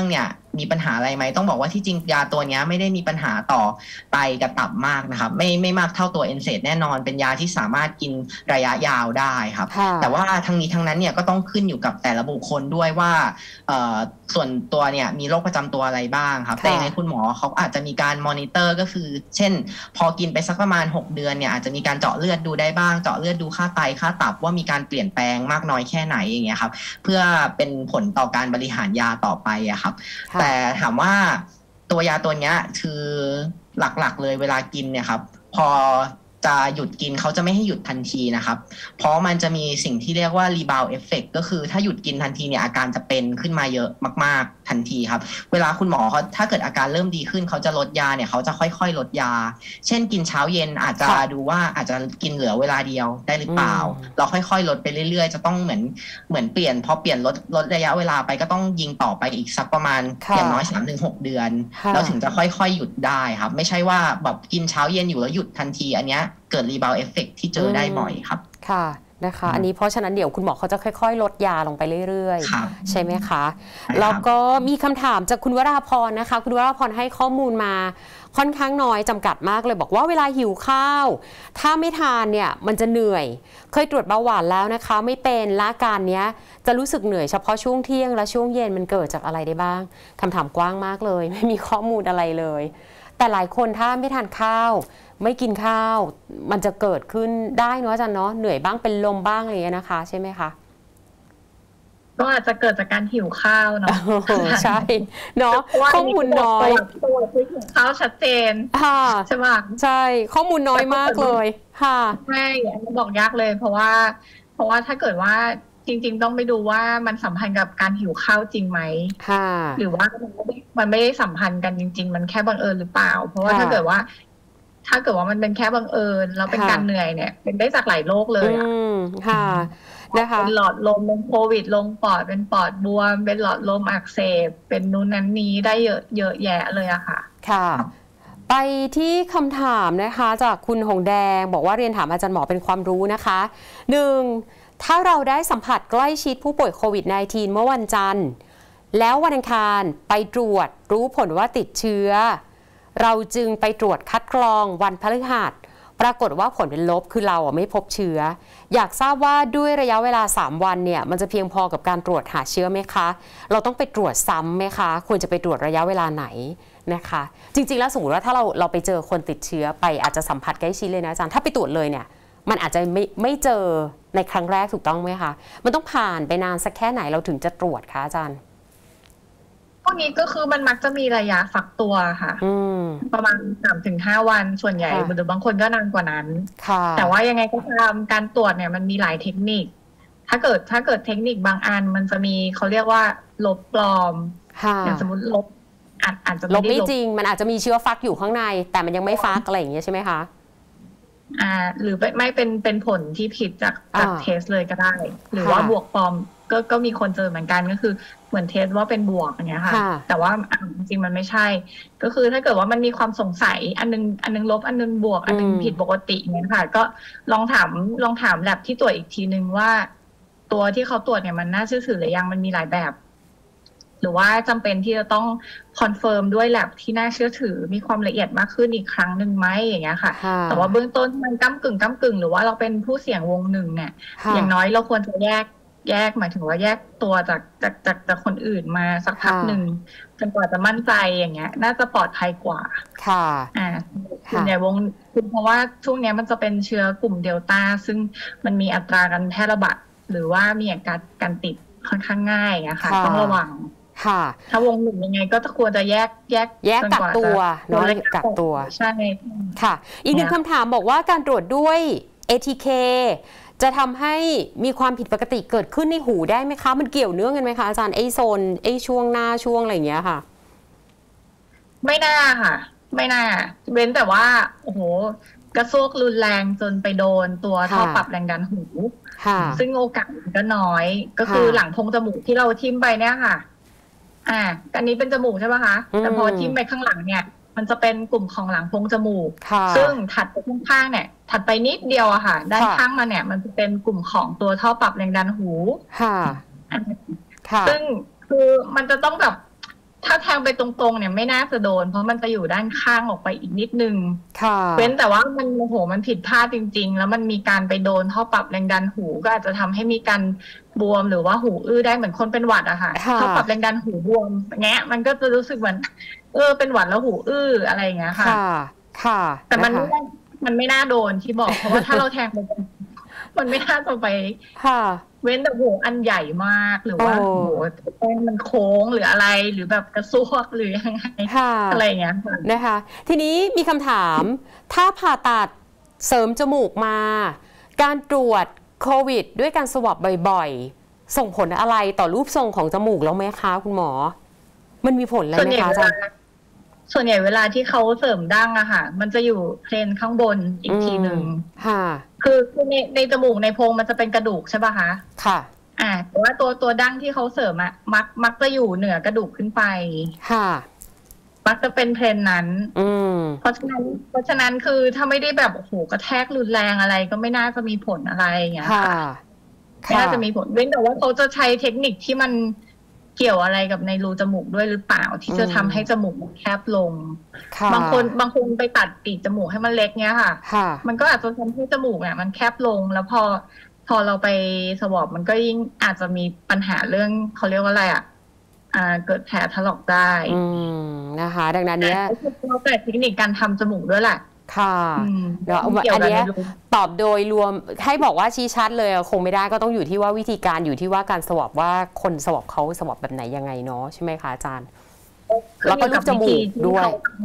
มีปัญหาอะไรไหมต้องบอกว่าที่จริงยาตัวนี้ไม่ได้มีปัญหาต่อไตกับตับมากนะครับไม่มากเท่าตัวเอนเซดแน่นอนเป็นยาที่สามารถกินระยะยาวได้ครับแต่ว่าทั้งนี้ทั้งนั้นเนี่ยก็ต้องขึ้นอยู่กับแต่ละบุคคลด้วยว่าส่วนตัวเนี่ยมีโรคประจำตัวอะไรบ้างครับแต่ในคุณหมอเขาอาจจะมีการมอนิเตอร์ก็คือเช่นพอกินไปสักประมาณ6 เดือนเนี่ยอาจจะมีการเจาะเลือดดูได้บ้างเจาะเลือดดูค่าไตค่าตับว่ามีการเปลี่ยนแปลงมากน้อยแค่ไหนอย่างเงี้ยครับเพื่อเป็นผลต่อการบริหารยาต่อไปอะครับแต่ถามว่าตัวยาตัวนี้คือหลักๆเลยเวลากินเนี่ยครับพอจะหยุดกินเขาจะไม่ให้หยุดทันทีนะครับเพราะมันจะมีสิ่งที่เรียกว่า rebound effect ก็คือถ้าหยุดกินทันทีเนี่ยอาการจะเป็นขึ้นมาเยอะมากๆทันทีครับเวลาคุณหมอเขาถ้าเกิดอาการเริ่มดีขึ้นเขาจะลดยาเนี่ยเขาจะค่อยๆลดยาเช่นกินเช้าเย็นอาจจะดูว่าอาจจะกินเหลือเวลาเดียวได้หรือเปล่าเราค่อยๆลดไปเรื่อยๆจะต้องเหมือนเปลี่ยนพอเปลี่ยนลดระยะเวลาไปก็ต้องยิงต่อไปอีกสักประมาณอย่างน้อย 3-6 เดือนแล้วถึงจะค่อยๆหยุดได้ครับไม่ใช่ว่าแบบกินเช้าเย็นอยู่แล้วหยุดทันทีอันเนี้ยเกิด rebound effect ที่เจอได้บ่อยครับค่ะนะคะอันนี้เพราะฉะนั้นเดี๋ยวคุณหมอเขาจะค่อยๆลดยาลงไปเรื่อยๆใช่ไหมคะแล้วก็มีคำถามจากคุณวราพรนะคะคุณวราพรให้ข้อมูลมาค่อนข้างน้อยจำกัดมากเลยบอกว่าเวลาหิวข้าวถ้าไม่ทานเนี่ยมันจะเหนื่อยเคยตรวจเบาหวานแล้วนะคะไม่เป็นและอาการเนี้ยจะรู้สึกเหนื่อยเฉพาะช่วงเที่ยงและช่วงเย็นมันเกิดจากอะไรได้บ้างคำถามกว้างมากเลยไม่มีข้อมูลอะไรเลยแต่หลายคนถ้าไม่ทานข้าวไม่กินข้าวมันจะเกิดขึ้นได้เนาะอาจารย์เนาะเหนื่อยบ้างเป็นลมบ้างอะไรอย่างเงี้ยนะคะใช่ไหมคะก็อาจจะเกิดจากการหิวข้าวเนาะใช่เนาะข้อมูลน้อยตัวที่หิวข้าวชัดเจนใช่ไหมใช่ข้อมูลน้อยมากเลยค่ะไม่อันนี้บอกยากเลยเพราะว่าถ้าเกิดว่าจริงๆต้องไปดูว่ามันสัมพันธ์กับการหิวข้าวจริงไหมหรือว่ามันไม่ได้สัมพันธ์กันจริงๆมันแค่บังเอิญหรือเปล่าเพราะว่าถ้าเกิดว่ามันเป็นแค่บังเอิญแล้วเป็นการเหนื่อยเนี่ยเป็นได้จากหลายโรคเลยค่ะนะคะเป็นหลอดลมเป็นโควิดลงปอดเป็นปอดบวมเป็นหลอดลมอักเสบเป็นนู้นนั้นนี้ได้เยอะแยะเลยอะค่ะค่ะไปที่คำถามนะคะจากคุณหงแดงบอกว่าเรียนถามอาจารย์หมอเป็นความรู้นะคะ1ถ้าเราได้สัมผัสใกล้ชิดผู้ป่วยโควิด -19 เมื่อวันจันทร์แล้ววันอังคารไปตรวจรู้ผลว่าติดเชื้อเราจึงไปตรวจคัดกรองวันพฤหัสปรากฏว่าผลเป็นลบคือเราไม่พบเชื้ออยากทราบว่าด้วยระยะเวลา3 วันเนี่ยมันจะเพียงพอกับการตรวจหาเชื้อไหมคะเราต้องไปตรวจซ้ำไหมคะควรจะไปตรวจระยะเวลาไหนนะคะจริงๆแล้วสมมติว่าถ้าเราไปเจอคนติดเชื้อไปอาจจะสัมผัสใกล้ชิดเลยนะอาจารย์ถ้าไปตรวจเลยเนี่ยมันอาจจะไม่เจอในครั้งแรกถูกต้องไหมคะมันต้องผ่านไปนานสักแค่ไหนเราถึงจะตรวจคะอาจารย์พวกนี้ก็คือมันมักจะมีระยะฟักตัวค่ะประมาณ 3-5 วันส่วนใหญ่หรือบางคนก็นานกว่านั้นแต่ว่ายังไงก็ตามการตรวจเนี่ยมันมีหลายเทคนิคถ้าเกิดเทคนิคบางอันมันจะมีเขาเรียกว่าลบปลอมอย่างสมมติลบอาจจะลบไม่จริงมันอาจจะมีเชื้อฟักอยู่ข้างในแต่มันยังไม่ฟักอะไรอย่างเงี้ยใช่ไหมคะหรือไม่เป็นผลที่ผิดจากเทสเลยก็ได้หรือว่าบวกปลอมก็มีคนเจอเหมือนกันก็คือเหมือนเทสว่าเป็นบวกอย่างเงี้ยค่ะแต่ว่าจริงๆมันไม่ใช่ก็คือถ้าเกิดว่ามันมีความสงสัยอันนึงลบอันนึงบวกอันนึงผิดปกติอย่างเงี้ยค่ะก็ลองถามแลบที่ตรวจอีกทีนึงว่าตัวที่เขาตรวจเนี่ยมันน่าเชื่อถือหรือยังมันมีหลายแบบหรือว่าจำเป็นที่จะต้องคอนเฟิร์มด้วยแลบที่น่าเชื่อถือมีความละเอียดมากขึ้นอีกครั้งหนึ่งไหมอย่างเงี้ยค่ะแต่ว่าเบื้องต้นมันก้ำกึ่งหรือว่าเราเป็นผู้เสี่ยงวงหนึ่งเนี่ยอย่างน้อยเราควรจะแยกหมายถึงว่าแยกตัวจากคนอื่นมาสักพักหนึ่งจนกว่าจะมั่นใจอย่างเงี้ยน่าจะปลอดภัยกว่าค่ะส่วนใหญ่เพราะว่าช่วงนี้มันจะเป็นเชื้อกลุ่มเดลต้าซึ่งมันมีอัตราการแพร่ระบาดหรือว่ามีอาการติดค่อนข้างง่ายอะค่ะต้องระวังถ้าวงหนึ่งยังไงก็ควรจะแยกกักตัวน้อยกักตัวใช่ค่ะอีกหนึ่งคำถามบอกว่าการตรวจด้วย ATK จะทำให้มีความผิดปกติเกิดขึ้นในหูได้ไหมคะมันเกี่ยวเนื่องกันไหมคะอาจารย์โซนช่วงหน้าช่วงอะไรอย่างเงี้ยค่ะไม่น่าค่ะไม่น่าเว้นแต่ว่าโอ้โหกระซวกรุนแรงจนไปโดนตัวท่อปรับแรงดันหูซึ่งโอกาสก็น้อยก็คือหลังโพรงจมูกที่เราทิ่มไปเนี่ยค่ะอันนี้เป็นจมูกใช่ไหมคะแต่พอทิ่มไปข้างหลังเนี่ยมันจะเป็นกลุ่มของหลังโพรงจมูกซึ่งถัดไปข้างๆเนี่ยถัดไปนิดเดียวอะค่ะด้านข้างมาเนี่ยมันจะเป็นกลุ่มของตัวท่อปรับแรงดันหูซึ่งคือมันจะต้องแบบถ้าแทงไปตรงๆเนี่ยไม่น่าจะโดนเพราะมันจะอยู่ด้านข้างออกไปอีกนิดนึงเว้นแต่ว่ามันโอ้โหมันผิดพลาดจริงๆแล้วมันมีการไปโดนท่อปรับแรงดันหูก็อาจจะทำให้มีการบวมหรือว่าหูอื้อได้เหมือนคนเป็นหวัดอะค่ะท่อปรับแรงดันหูบวมแงะมันก็จะรู้สึกเหมือนเป็นหวัดแล้วหูอื้ออะไรอย่างเงี้ยค่ะแต่มันไม่น่าโดนที่บอกเพราะว่าถ้าเราแทงไปมันไม่น่าจะไปเว้นแต่โหอันใหญ่มากหรือว่าโหแป้งมันโค้งหรืออะไรหรือแบบกระซวกหรือยังไงอะไรเงี้ยนะคะทีนี้มีคำถามถ้าผ่าตัดเสริมจมูกมาการตรวจโควิดด้วยการสวอปบ่อยๆส่งผลอะไรต่อรูปทรงของจมูกแล้วไหมคะคุณหมอมันมีผลอะไรไหมคะอาจารย์ส่วนใหญ่เวลาที่เขาเสริมดั้งอะค่ะมันจะอยู่เพลนข้างบนอีกทีหนึ่งคือในจมูกในโพรงมันจะเป็นกระดูกใช่ป่ะคะค่ะแต่ว่าตัวดั้งที่เขาเสริมอะมักจะอยู่เหนือกระดูกขึ้นไปค่ะมักจะเป็นเพลนนั้นเพราะฉะนั้นคือถ้าไม่ได้แบบโอ้โหกระแทกรุนแรงอะไรก็ไม่น่าจะมีผลอะไรอย่างเงี้ยค่ะไม่น่าจะมีผลเว้นแต่ว่าเขาจะใช้เทคนิคที่มันเกี่ยวอะไรกับในรูจมูกด้วยหรือเปล่าที่จะทำให้จมูกแคบลงบางคนไปตัดปีกจมูกให้มันเล็กเนี้ยค่ะมันก็อาจจะทำให้จมูกเนี่ยมันแคบลงแล้วพอเราไปสวอปมันก็ยิ่งอาจจะมีปัญหาเรื่องเขาเรียกว่าอะไรเกิดแผลถลอกได้นะคะดังนั้นเนี้ยเราแต่เทคนิคการทำจมูกด้วยแหละค่ะเดี๋ยวอันนี้ตอบโดยรวมให้บอกว่าชี้ชัดเลยคงไม่ได้ก็ต้องอยู่ที่ว่าวิธีการอยู่ที่ว่าการสวอปว่าคนสวอปเขาสวอปแบบไหนยังไงเนาะใช่ไหมคะอาจารย์แล้วก็รูปจมูกด้วย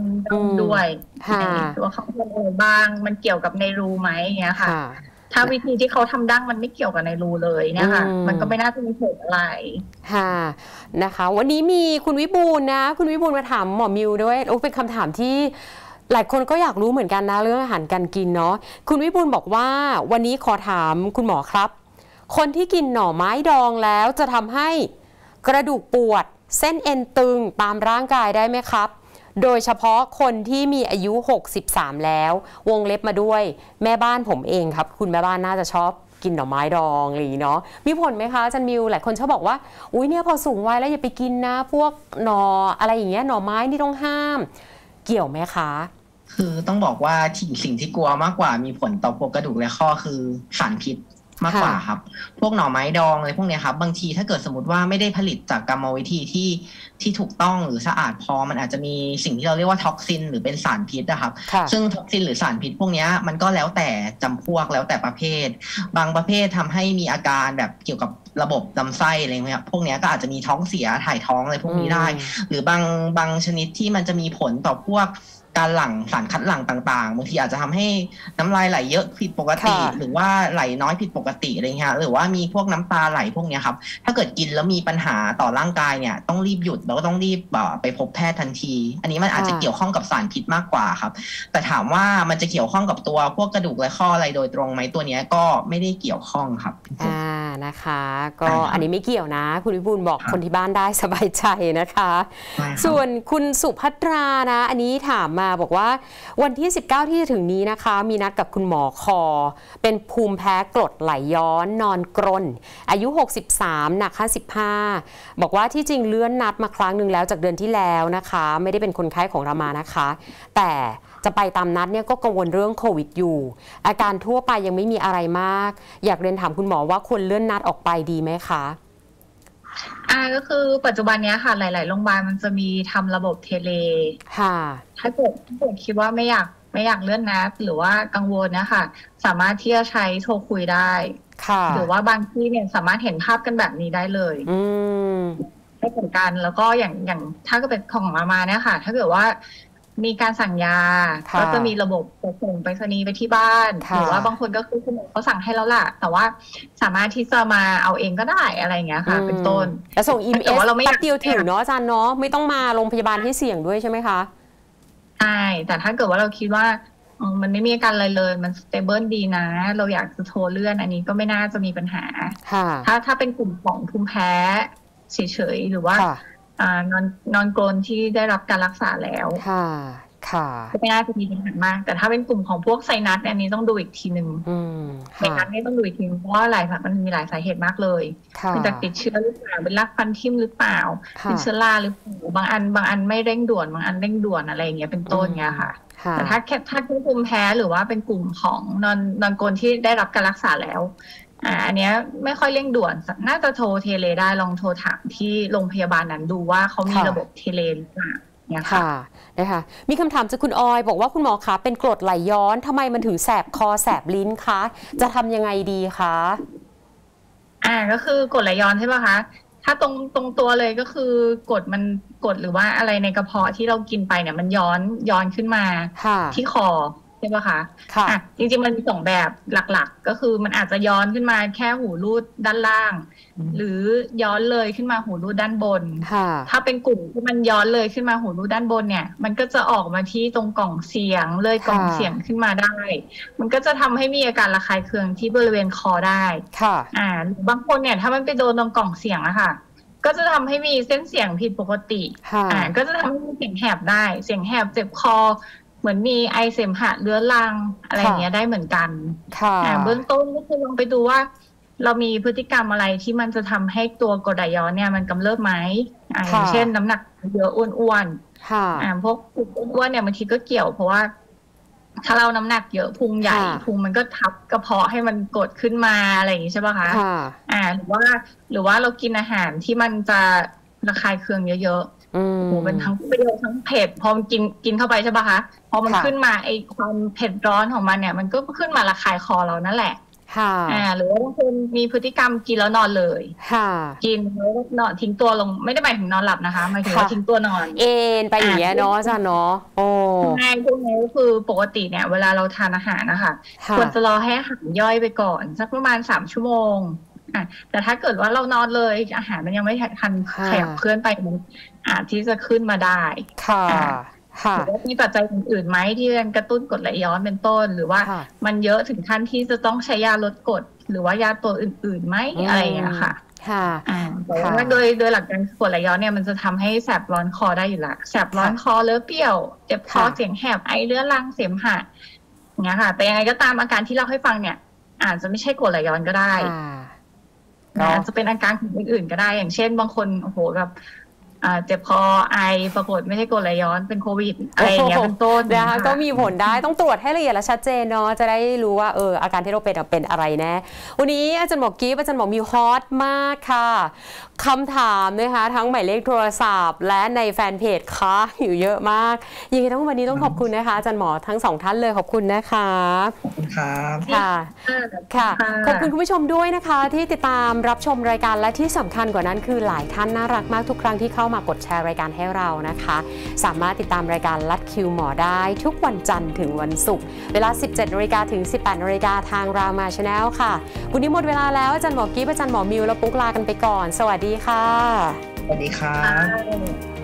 ว่าเขาทำอะไรบ้างมันเกี่ยวกับในรูไหมอย่างเงี้ยค่ะถ้าวิธีที่เขาทำดั้งมันไม่เกี่ยวกับในรูเลยเนี่ยค่ะมันก็ไม่น่าจะมีผลอะไรค่ะนะคะวันนี้มีคุณวิบูลย์นะคุณวิบูลย์มาถามหมอมิวด้วยเป็นคำถามที่หลายคนก็อยากรู้เหมือนกันนะเรื่องอาหารการกินเนาะคุณวิบูลย์บอกว่าวันนี้ขอถามคุณหมอครับคนที่กินหน่อไม้ดองแล้วจะทำให้กระดูกปวดเส้นเอ็นตึงตามร่างกายได้ไหมครับโดยเฉพาะคนที่มีอายุ63แล้ววงเล็บมาด้วยแม่บ้านผมเองครับคุณแม่บ้านน่าจะชอบกินหน่อไม้ดองอะไรเนาะมีผลไหมคะอาจารย์มิวหลายคนชอบบอกว่าอุ้ยเนี่ยพอสูงวัยแล้วอย่าไปกินนะพวกหน่ออะไรอย่างเงี้ยหน่อไม้นี่ต้องห้ามเกี่ยวไหมคะคือต้องบอกว่าสิ่งที่กลัวมากกว่ามีผลต่อพวกกระดูกและข้อคือสารพิษมากกว่าครับพวกหน่อไม้ดองอะไรพวกนี้ครับบางทีถ้าเกิดสมมติว่าไม่ได้ผลิตจากกรรมวิธีที่ถูกต้องหรือสะอาดพอมันอาจจะมีสิ่งที่เราเรียกว่าท็อกซินหรือเป็นสารพิษนะครับซึ่งท็อกซินหรือสารพิษพวกนี้มันก็แล้วแต่จำพวกแล้วแต่ประเภทบางประเภททำให้มีอาการแบบเกี่ยวกับระบบลำไส้อะไรเงี้ยพวกนี้ก็อาจจะมีท้องเสียถ่ายท้องอะไรพวกนี้ได้หรือบางชนิดที่มันจะมีผลต่อพวกการหลั่งสารคัดหลั่งต่างๆบางทีอาจจะทำให้น้ำลายไหลเยอะผิดปกติหรือว่าไหลน้อยผิดปกติอะไรเงี้ยหรือว่ามีพวกน้ำตาไหลพวกนี้ครับถ้าเกิดกินแล้วมีปัญหาต่อร่างกายเนี่ยต้องรีบหยุดแล้วก็ต้องรีบไปพบแพทย์ทันทีอันนี้มันอาจจะเกี่ยวข้องกับสารพิษมากกว่าครับแต่ถามว่ามันจะเกี่ยวข้องกับตัวพวกกระดูกและข้ออะไรโดยตรงไหมตัวนี้ก็ไม่ได้เกี่ยวข้องครับนะคะก็อันนี้ไม่เกี่ยวนะคุณวิบูลย์บอกคนที่บ้านได้สบายใจนะคะส่วนคุณสุภัทรานะอันนี้ถามมาบอกว่าวันที่19ที่จะถึงนี้นะคะมีนัดกับคุณหมอคอเป็นภูมิแพ้กรดไหลย้อนนอนกรนอายุ63หนัก55บอกว่าที่จริงเลื่อนนัดมาครั้งหนึ่งแล้วจากเดือนที่แล้วนะคะไม่ได้เป็นคนไข้ของเรามานะคะแต่จะไปตามนัดเนี่ยก็กังวลเรื่องโควิดอยู่อาการทั่วไปยังไม่มีอะไรมากอยากเรียนถามคุณหมอว่าควรเลื่อนนัดออกไปดีไหมคะก็คือปัจจุบันนี้ค่ะหลายๆโรงพยาบาลมันจะมีทำระบบเทเลค่ะถ้าเกิดคิดว่าไม่อยากเลื่อนนัดหรือว่ากังวลนะคะสามารถที่จะใช้โทรคุยได้ค่ะหรือว่าบางที่เนี่ยสามารถเห็นภาพกันแบบนี้ได้เลยให้เหมือนกันแล้วก็อย่างถ้าก็เป็นของมาเนี่ยค่ะถ้าเกิดว่ามีการสั่งยาก็จะมีระบบส่งไปรษณีย์ไปที่บ้านหรือว่าบางคนก็คือคุณหมอเขาสั่งให้แล้วล่ะแต่ว่าสามารถที่จะมาเอาเองก็ได้อะไรอย่างเงี้ยค่ะเป็นต้นแต่ส่งอีเมลแป๊บเดียวถึงเนาะอาจารย์เนาะไม่ต้องมาโรงพยาบาลที่เสี่ยงด้วยใช่ไหมคะใช่แต่ถ้าเกิดว่าเราคิดว่ามันไม่มีอาการอะไรเลยมันสเตเบิลดีนะเราอยากจะโทรเลื่อนอันนี้ก็ไม่น่าจะมีปัญหาถ้าเป็นกลุ่มของภูมิแพ้เฉยๆหรือว่านอนกรนที่ได้รับการรักษาแล้วค่ะไม่น่าจะมีปัญหามากแต่ถ้าเป็นกลุ่มของพวกไซนัสอันนี้ต้องดูอีกทีหนึ่งไซนัสนี่ต้องดูอีกทีเพราะว่ามันมีหลายสาเหตุมากเลยเป็นจากติดเชื้อหรือเปล่าเป็นรากฟันทิ่มหรือเปล่าเป็นเชื้อราหรือเปล่าบางอันไม่เร่งด่วนบางอันเร่งด่วนอะไรอย่างเงี้ยเป็นต้นเงี้ยค่ะแต่ถ้าภูมิแพ้หรือว่าเป็นกลุ่มของนอนกลที่ได้รับการรักษาแล้วอันนี้ไม่ค่อยเร่งด่วนน่าจะโทรเทเลได้ลองโทรถามที่โรงพยาบาลนั้นดูว่าเขามีระบบเทเลหรือเปล่าเนี่ยค่ะนะคะมีคำถามจากคุณออยบอกว่าคุณหมอคะเป็นกรดไหลย้อนทำไมมันถึงแสบคอแสบลิ้นคะจะทำยังไงดีคะก็คือกรดไหลย้อนใช่ป่ะคะถ้าตรงตัวเลยก็คือกรดหรือว่าอะไรในกระเพาะที่เรากินไปเนี่ยมันย้อนขึ้นมาที่คอใช่ป่ะคะจริงๆมันมีสองแบบหลักๆก็คือมันอาจจะย้อนขึ้นมาแค่หูรูดด้านล่างหรือย้อนเลยขึ้นมาหูรูดด้านบนถ้าเป็นกลุ่มที่มันย้อนเลยขึ้นมาหูรูดด้านบนเนี่ยมันก็จะออกมาที่ตรงกล่องเสียงเลยกล่องเสียงขึ้นมาได้มันก็จะทำให้มีอาการระคายเคืองที่บริเวณคอได้หรือบางคนเนี่ยถ้ามันไปโดนตรงกล่องเสียงอะค่ะก็จะทำให้มีเส้นเสียงผิดปกติก็จะทำให้มีเสียงแหบได้เสียงแหบเจ็บคอเหมือนมีไอเสมหะเรื้อรังอะไรอย่างเงี้ยได้เหมือนกันเบื้องต้นก็คือลองไปดูว่าเรามีพฤติกรรมอะไรที่มันจะทำให้ตัวกรดไหลย้อนเนี่ยมันกำเริบไหมอย่างเช่นน้ำหนักเยอะอ้วนๆพวกอ้วนๆเนี่ยบางทีก็เกี่ยวเพราะว่าถ้าเราน้ำหนักเยอะพุงใหญ่พุงมันก็ทับกระเพาะให้มันกดขึ้นมาอะไรอย่างนี้ใช่ป่ะคะหรือว่าเรากินอาหารที่มันจะระคายเคืองเยอะๆมันทั้งเปรี้ยวทั้งเผ็ดพอมันกินเข้าไปใช่ป่ะคะพอมันขึ้นมาไอความเผ็ดร้อนของมันเนี่ยมันก็ขึ้นมาระคายคอเรานั่นแหละหรือว่าบางคนมีพฤติกรรมกินแล้วนอนเลยกินแล้วนอนทิ้งตัวลงไม่ได้หมายถึงนอนหลับนะคะหมายถึงว่าทิ้งตัวนอนเอ็นไปอย่างเงี้ยเนาะจ้ะเนาะใช่พวกนี้ก็คือปกติเนี่ยเวลาเราทานอาหารนะคะควรจะรอให้อาหารย่อยไปก่อนสักประมาณ3 ชั่วโมงแต่ถ้าเกิดว่าเรานอนเลยอาหารมันยังไม่ทันขยับเคลื่อนไปมันอาจที่จะขึ้นมาได้หรือว่ามีปัจจัยอื่นๆไหมที่กระตุ้นกรดไหลย้อนเป็นต้นหรือว่ามันเยอะถึงขั้นที่จะต้องใช้ยาลดกรดหรือว่ายาตัวอื่นๆไหมอะไรอย่างเงี้ยค่ะแต่ว่าโดยหลักการกรดไหลย้อนเนี่ยมันจะทำให้แสบร้อนคอได้อยู่ละแสบร้อนคอเลือเปรี้ยวเจ็บคอเสียงแหบไอเรื้อรังเสมหะอย่างเงี้ยค่ะแต่ยังไงก็ตามอาการที่เราให้ฟังเนี่ยอาจจะไม่ใช่กรดไหลย้อนก็ได้อาจจะเป็นอาการอื่นๆก็ได้อย่างเช่นบางคนโอ้โหแบบเจ็บคอไอปรากฏไม่ใช่กรดไหลย้อนเป็นโควิดอะไรอย่างเงี้ยเป็นต้นนะคะก็มีผลได้ต้องตรวจให้ละเอียดและชัดเจนเนาะจะได้รู้ว่าอาการที่เราเป็นอะไรแน่วันนี้อาจารย์หมอกิ๊บอาจารย์หมอมิวฮอตมากค่ะคำถามนะคะทั้งหมายเลขโทรศัพท์และในแฟนเพจค่ะอยู่เยอะมากยังไงวันนี้ต้องขอบคุณนะคะอาจารย์หมอทั้ง2ท่านเลยขอบคุณนะคะขอบคุณครับค่ะขอบคุณคุณผู้ชมด้วยนะคะที่ติดตามรับชมรายการและที่สำคัญกว่านั้นคือหลายท่านน่ารักมากทุกครั้งที่เข้ามากดแชร์รายการให้เรานะคะสามารถติดตามรายการลัดคิวหมอได้ทุกวันจันทร์ถึงวันศุกร์เวลา 17:00 นถึง 18:00 นทางรามาชาแนลค่ะวันนี้หมดเวลาแล้วอาจารย์หมอกิ๊บอาจารย์หมอมิวและปุ๊กลากันไปก่อนสวัสดีค่ะสวัสดีครับ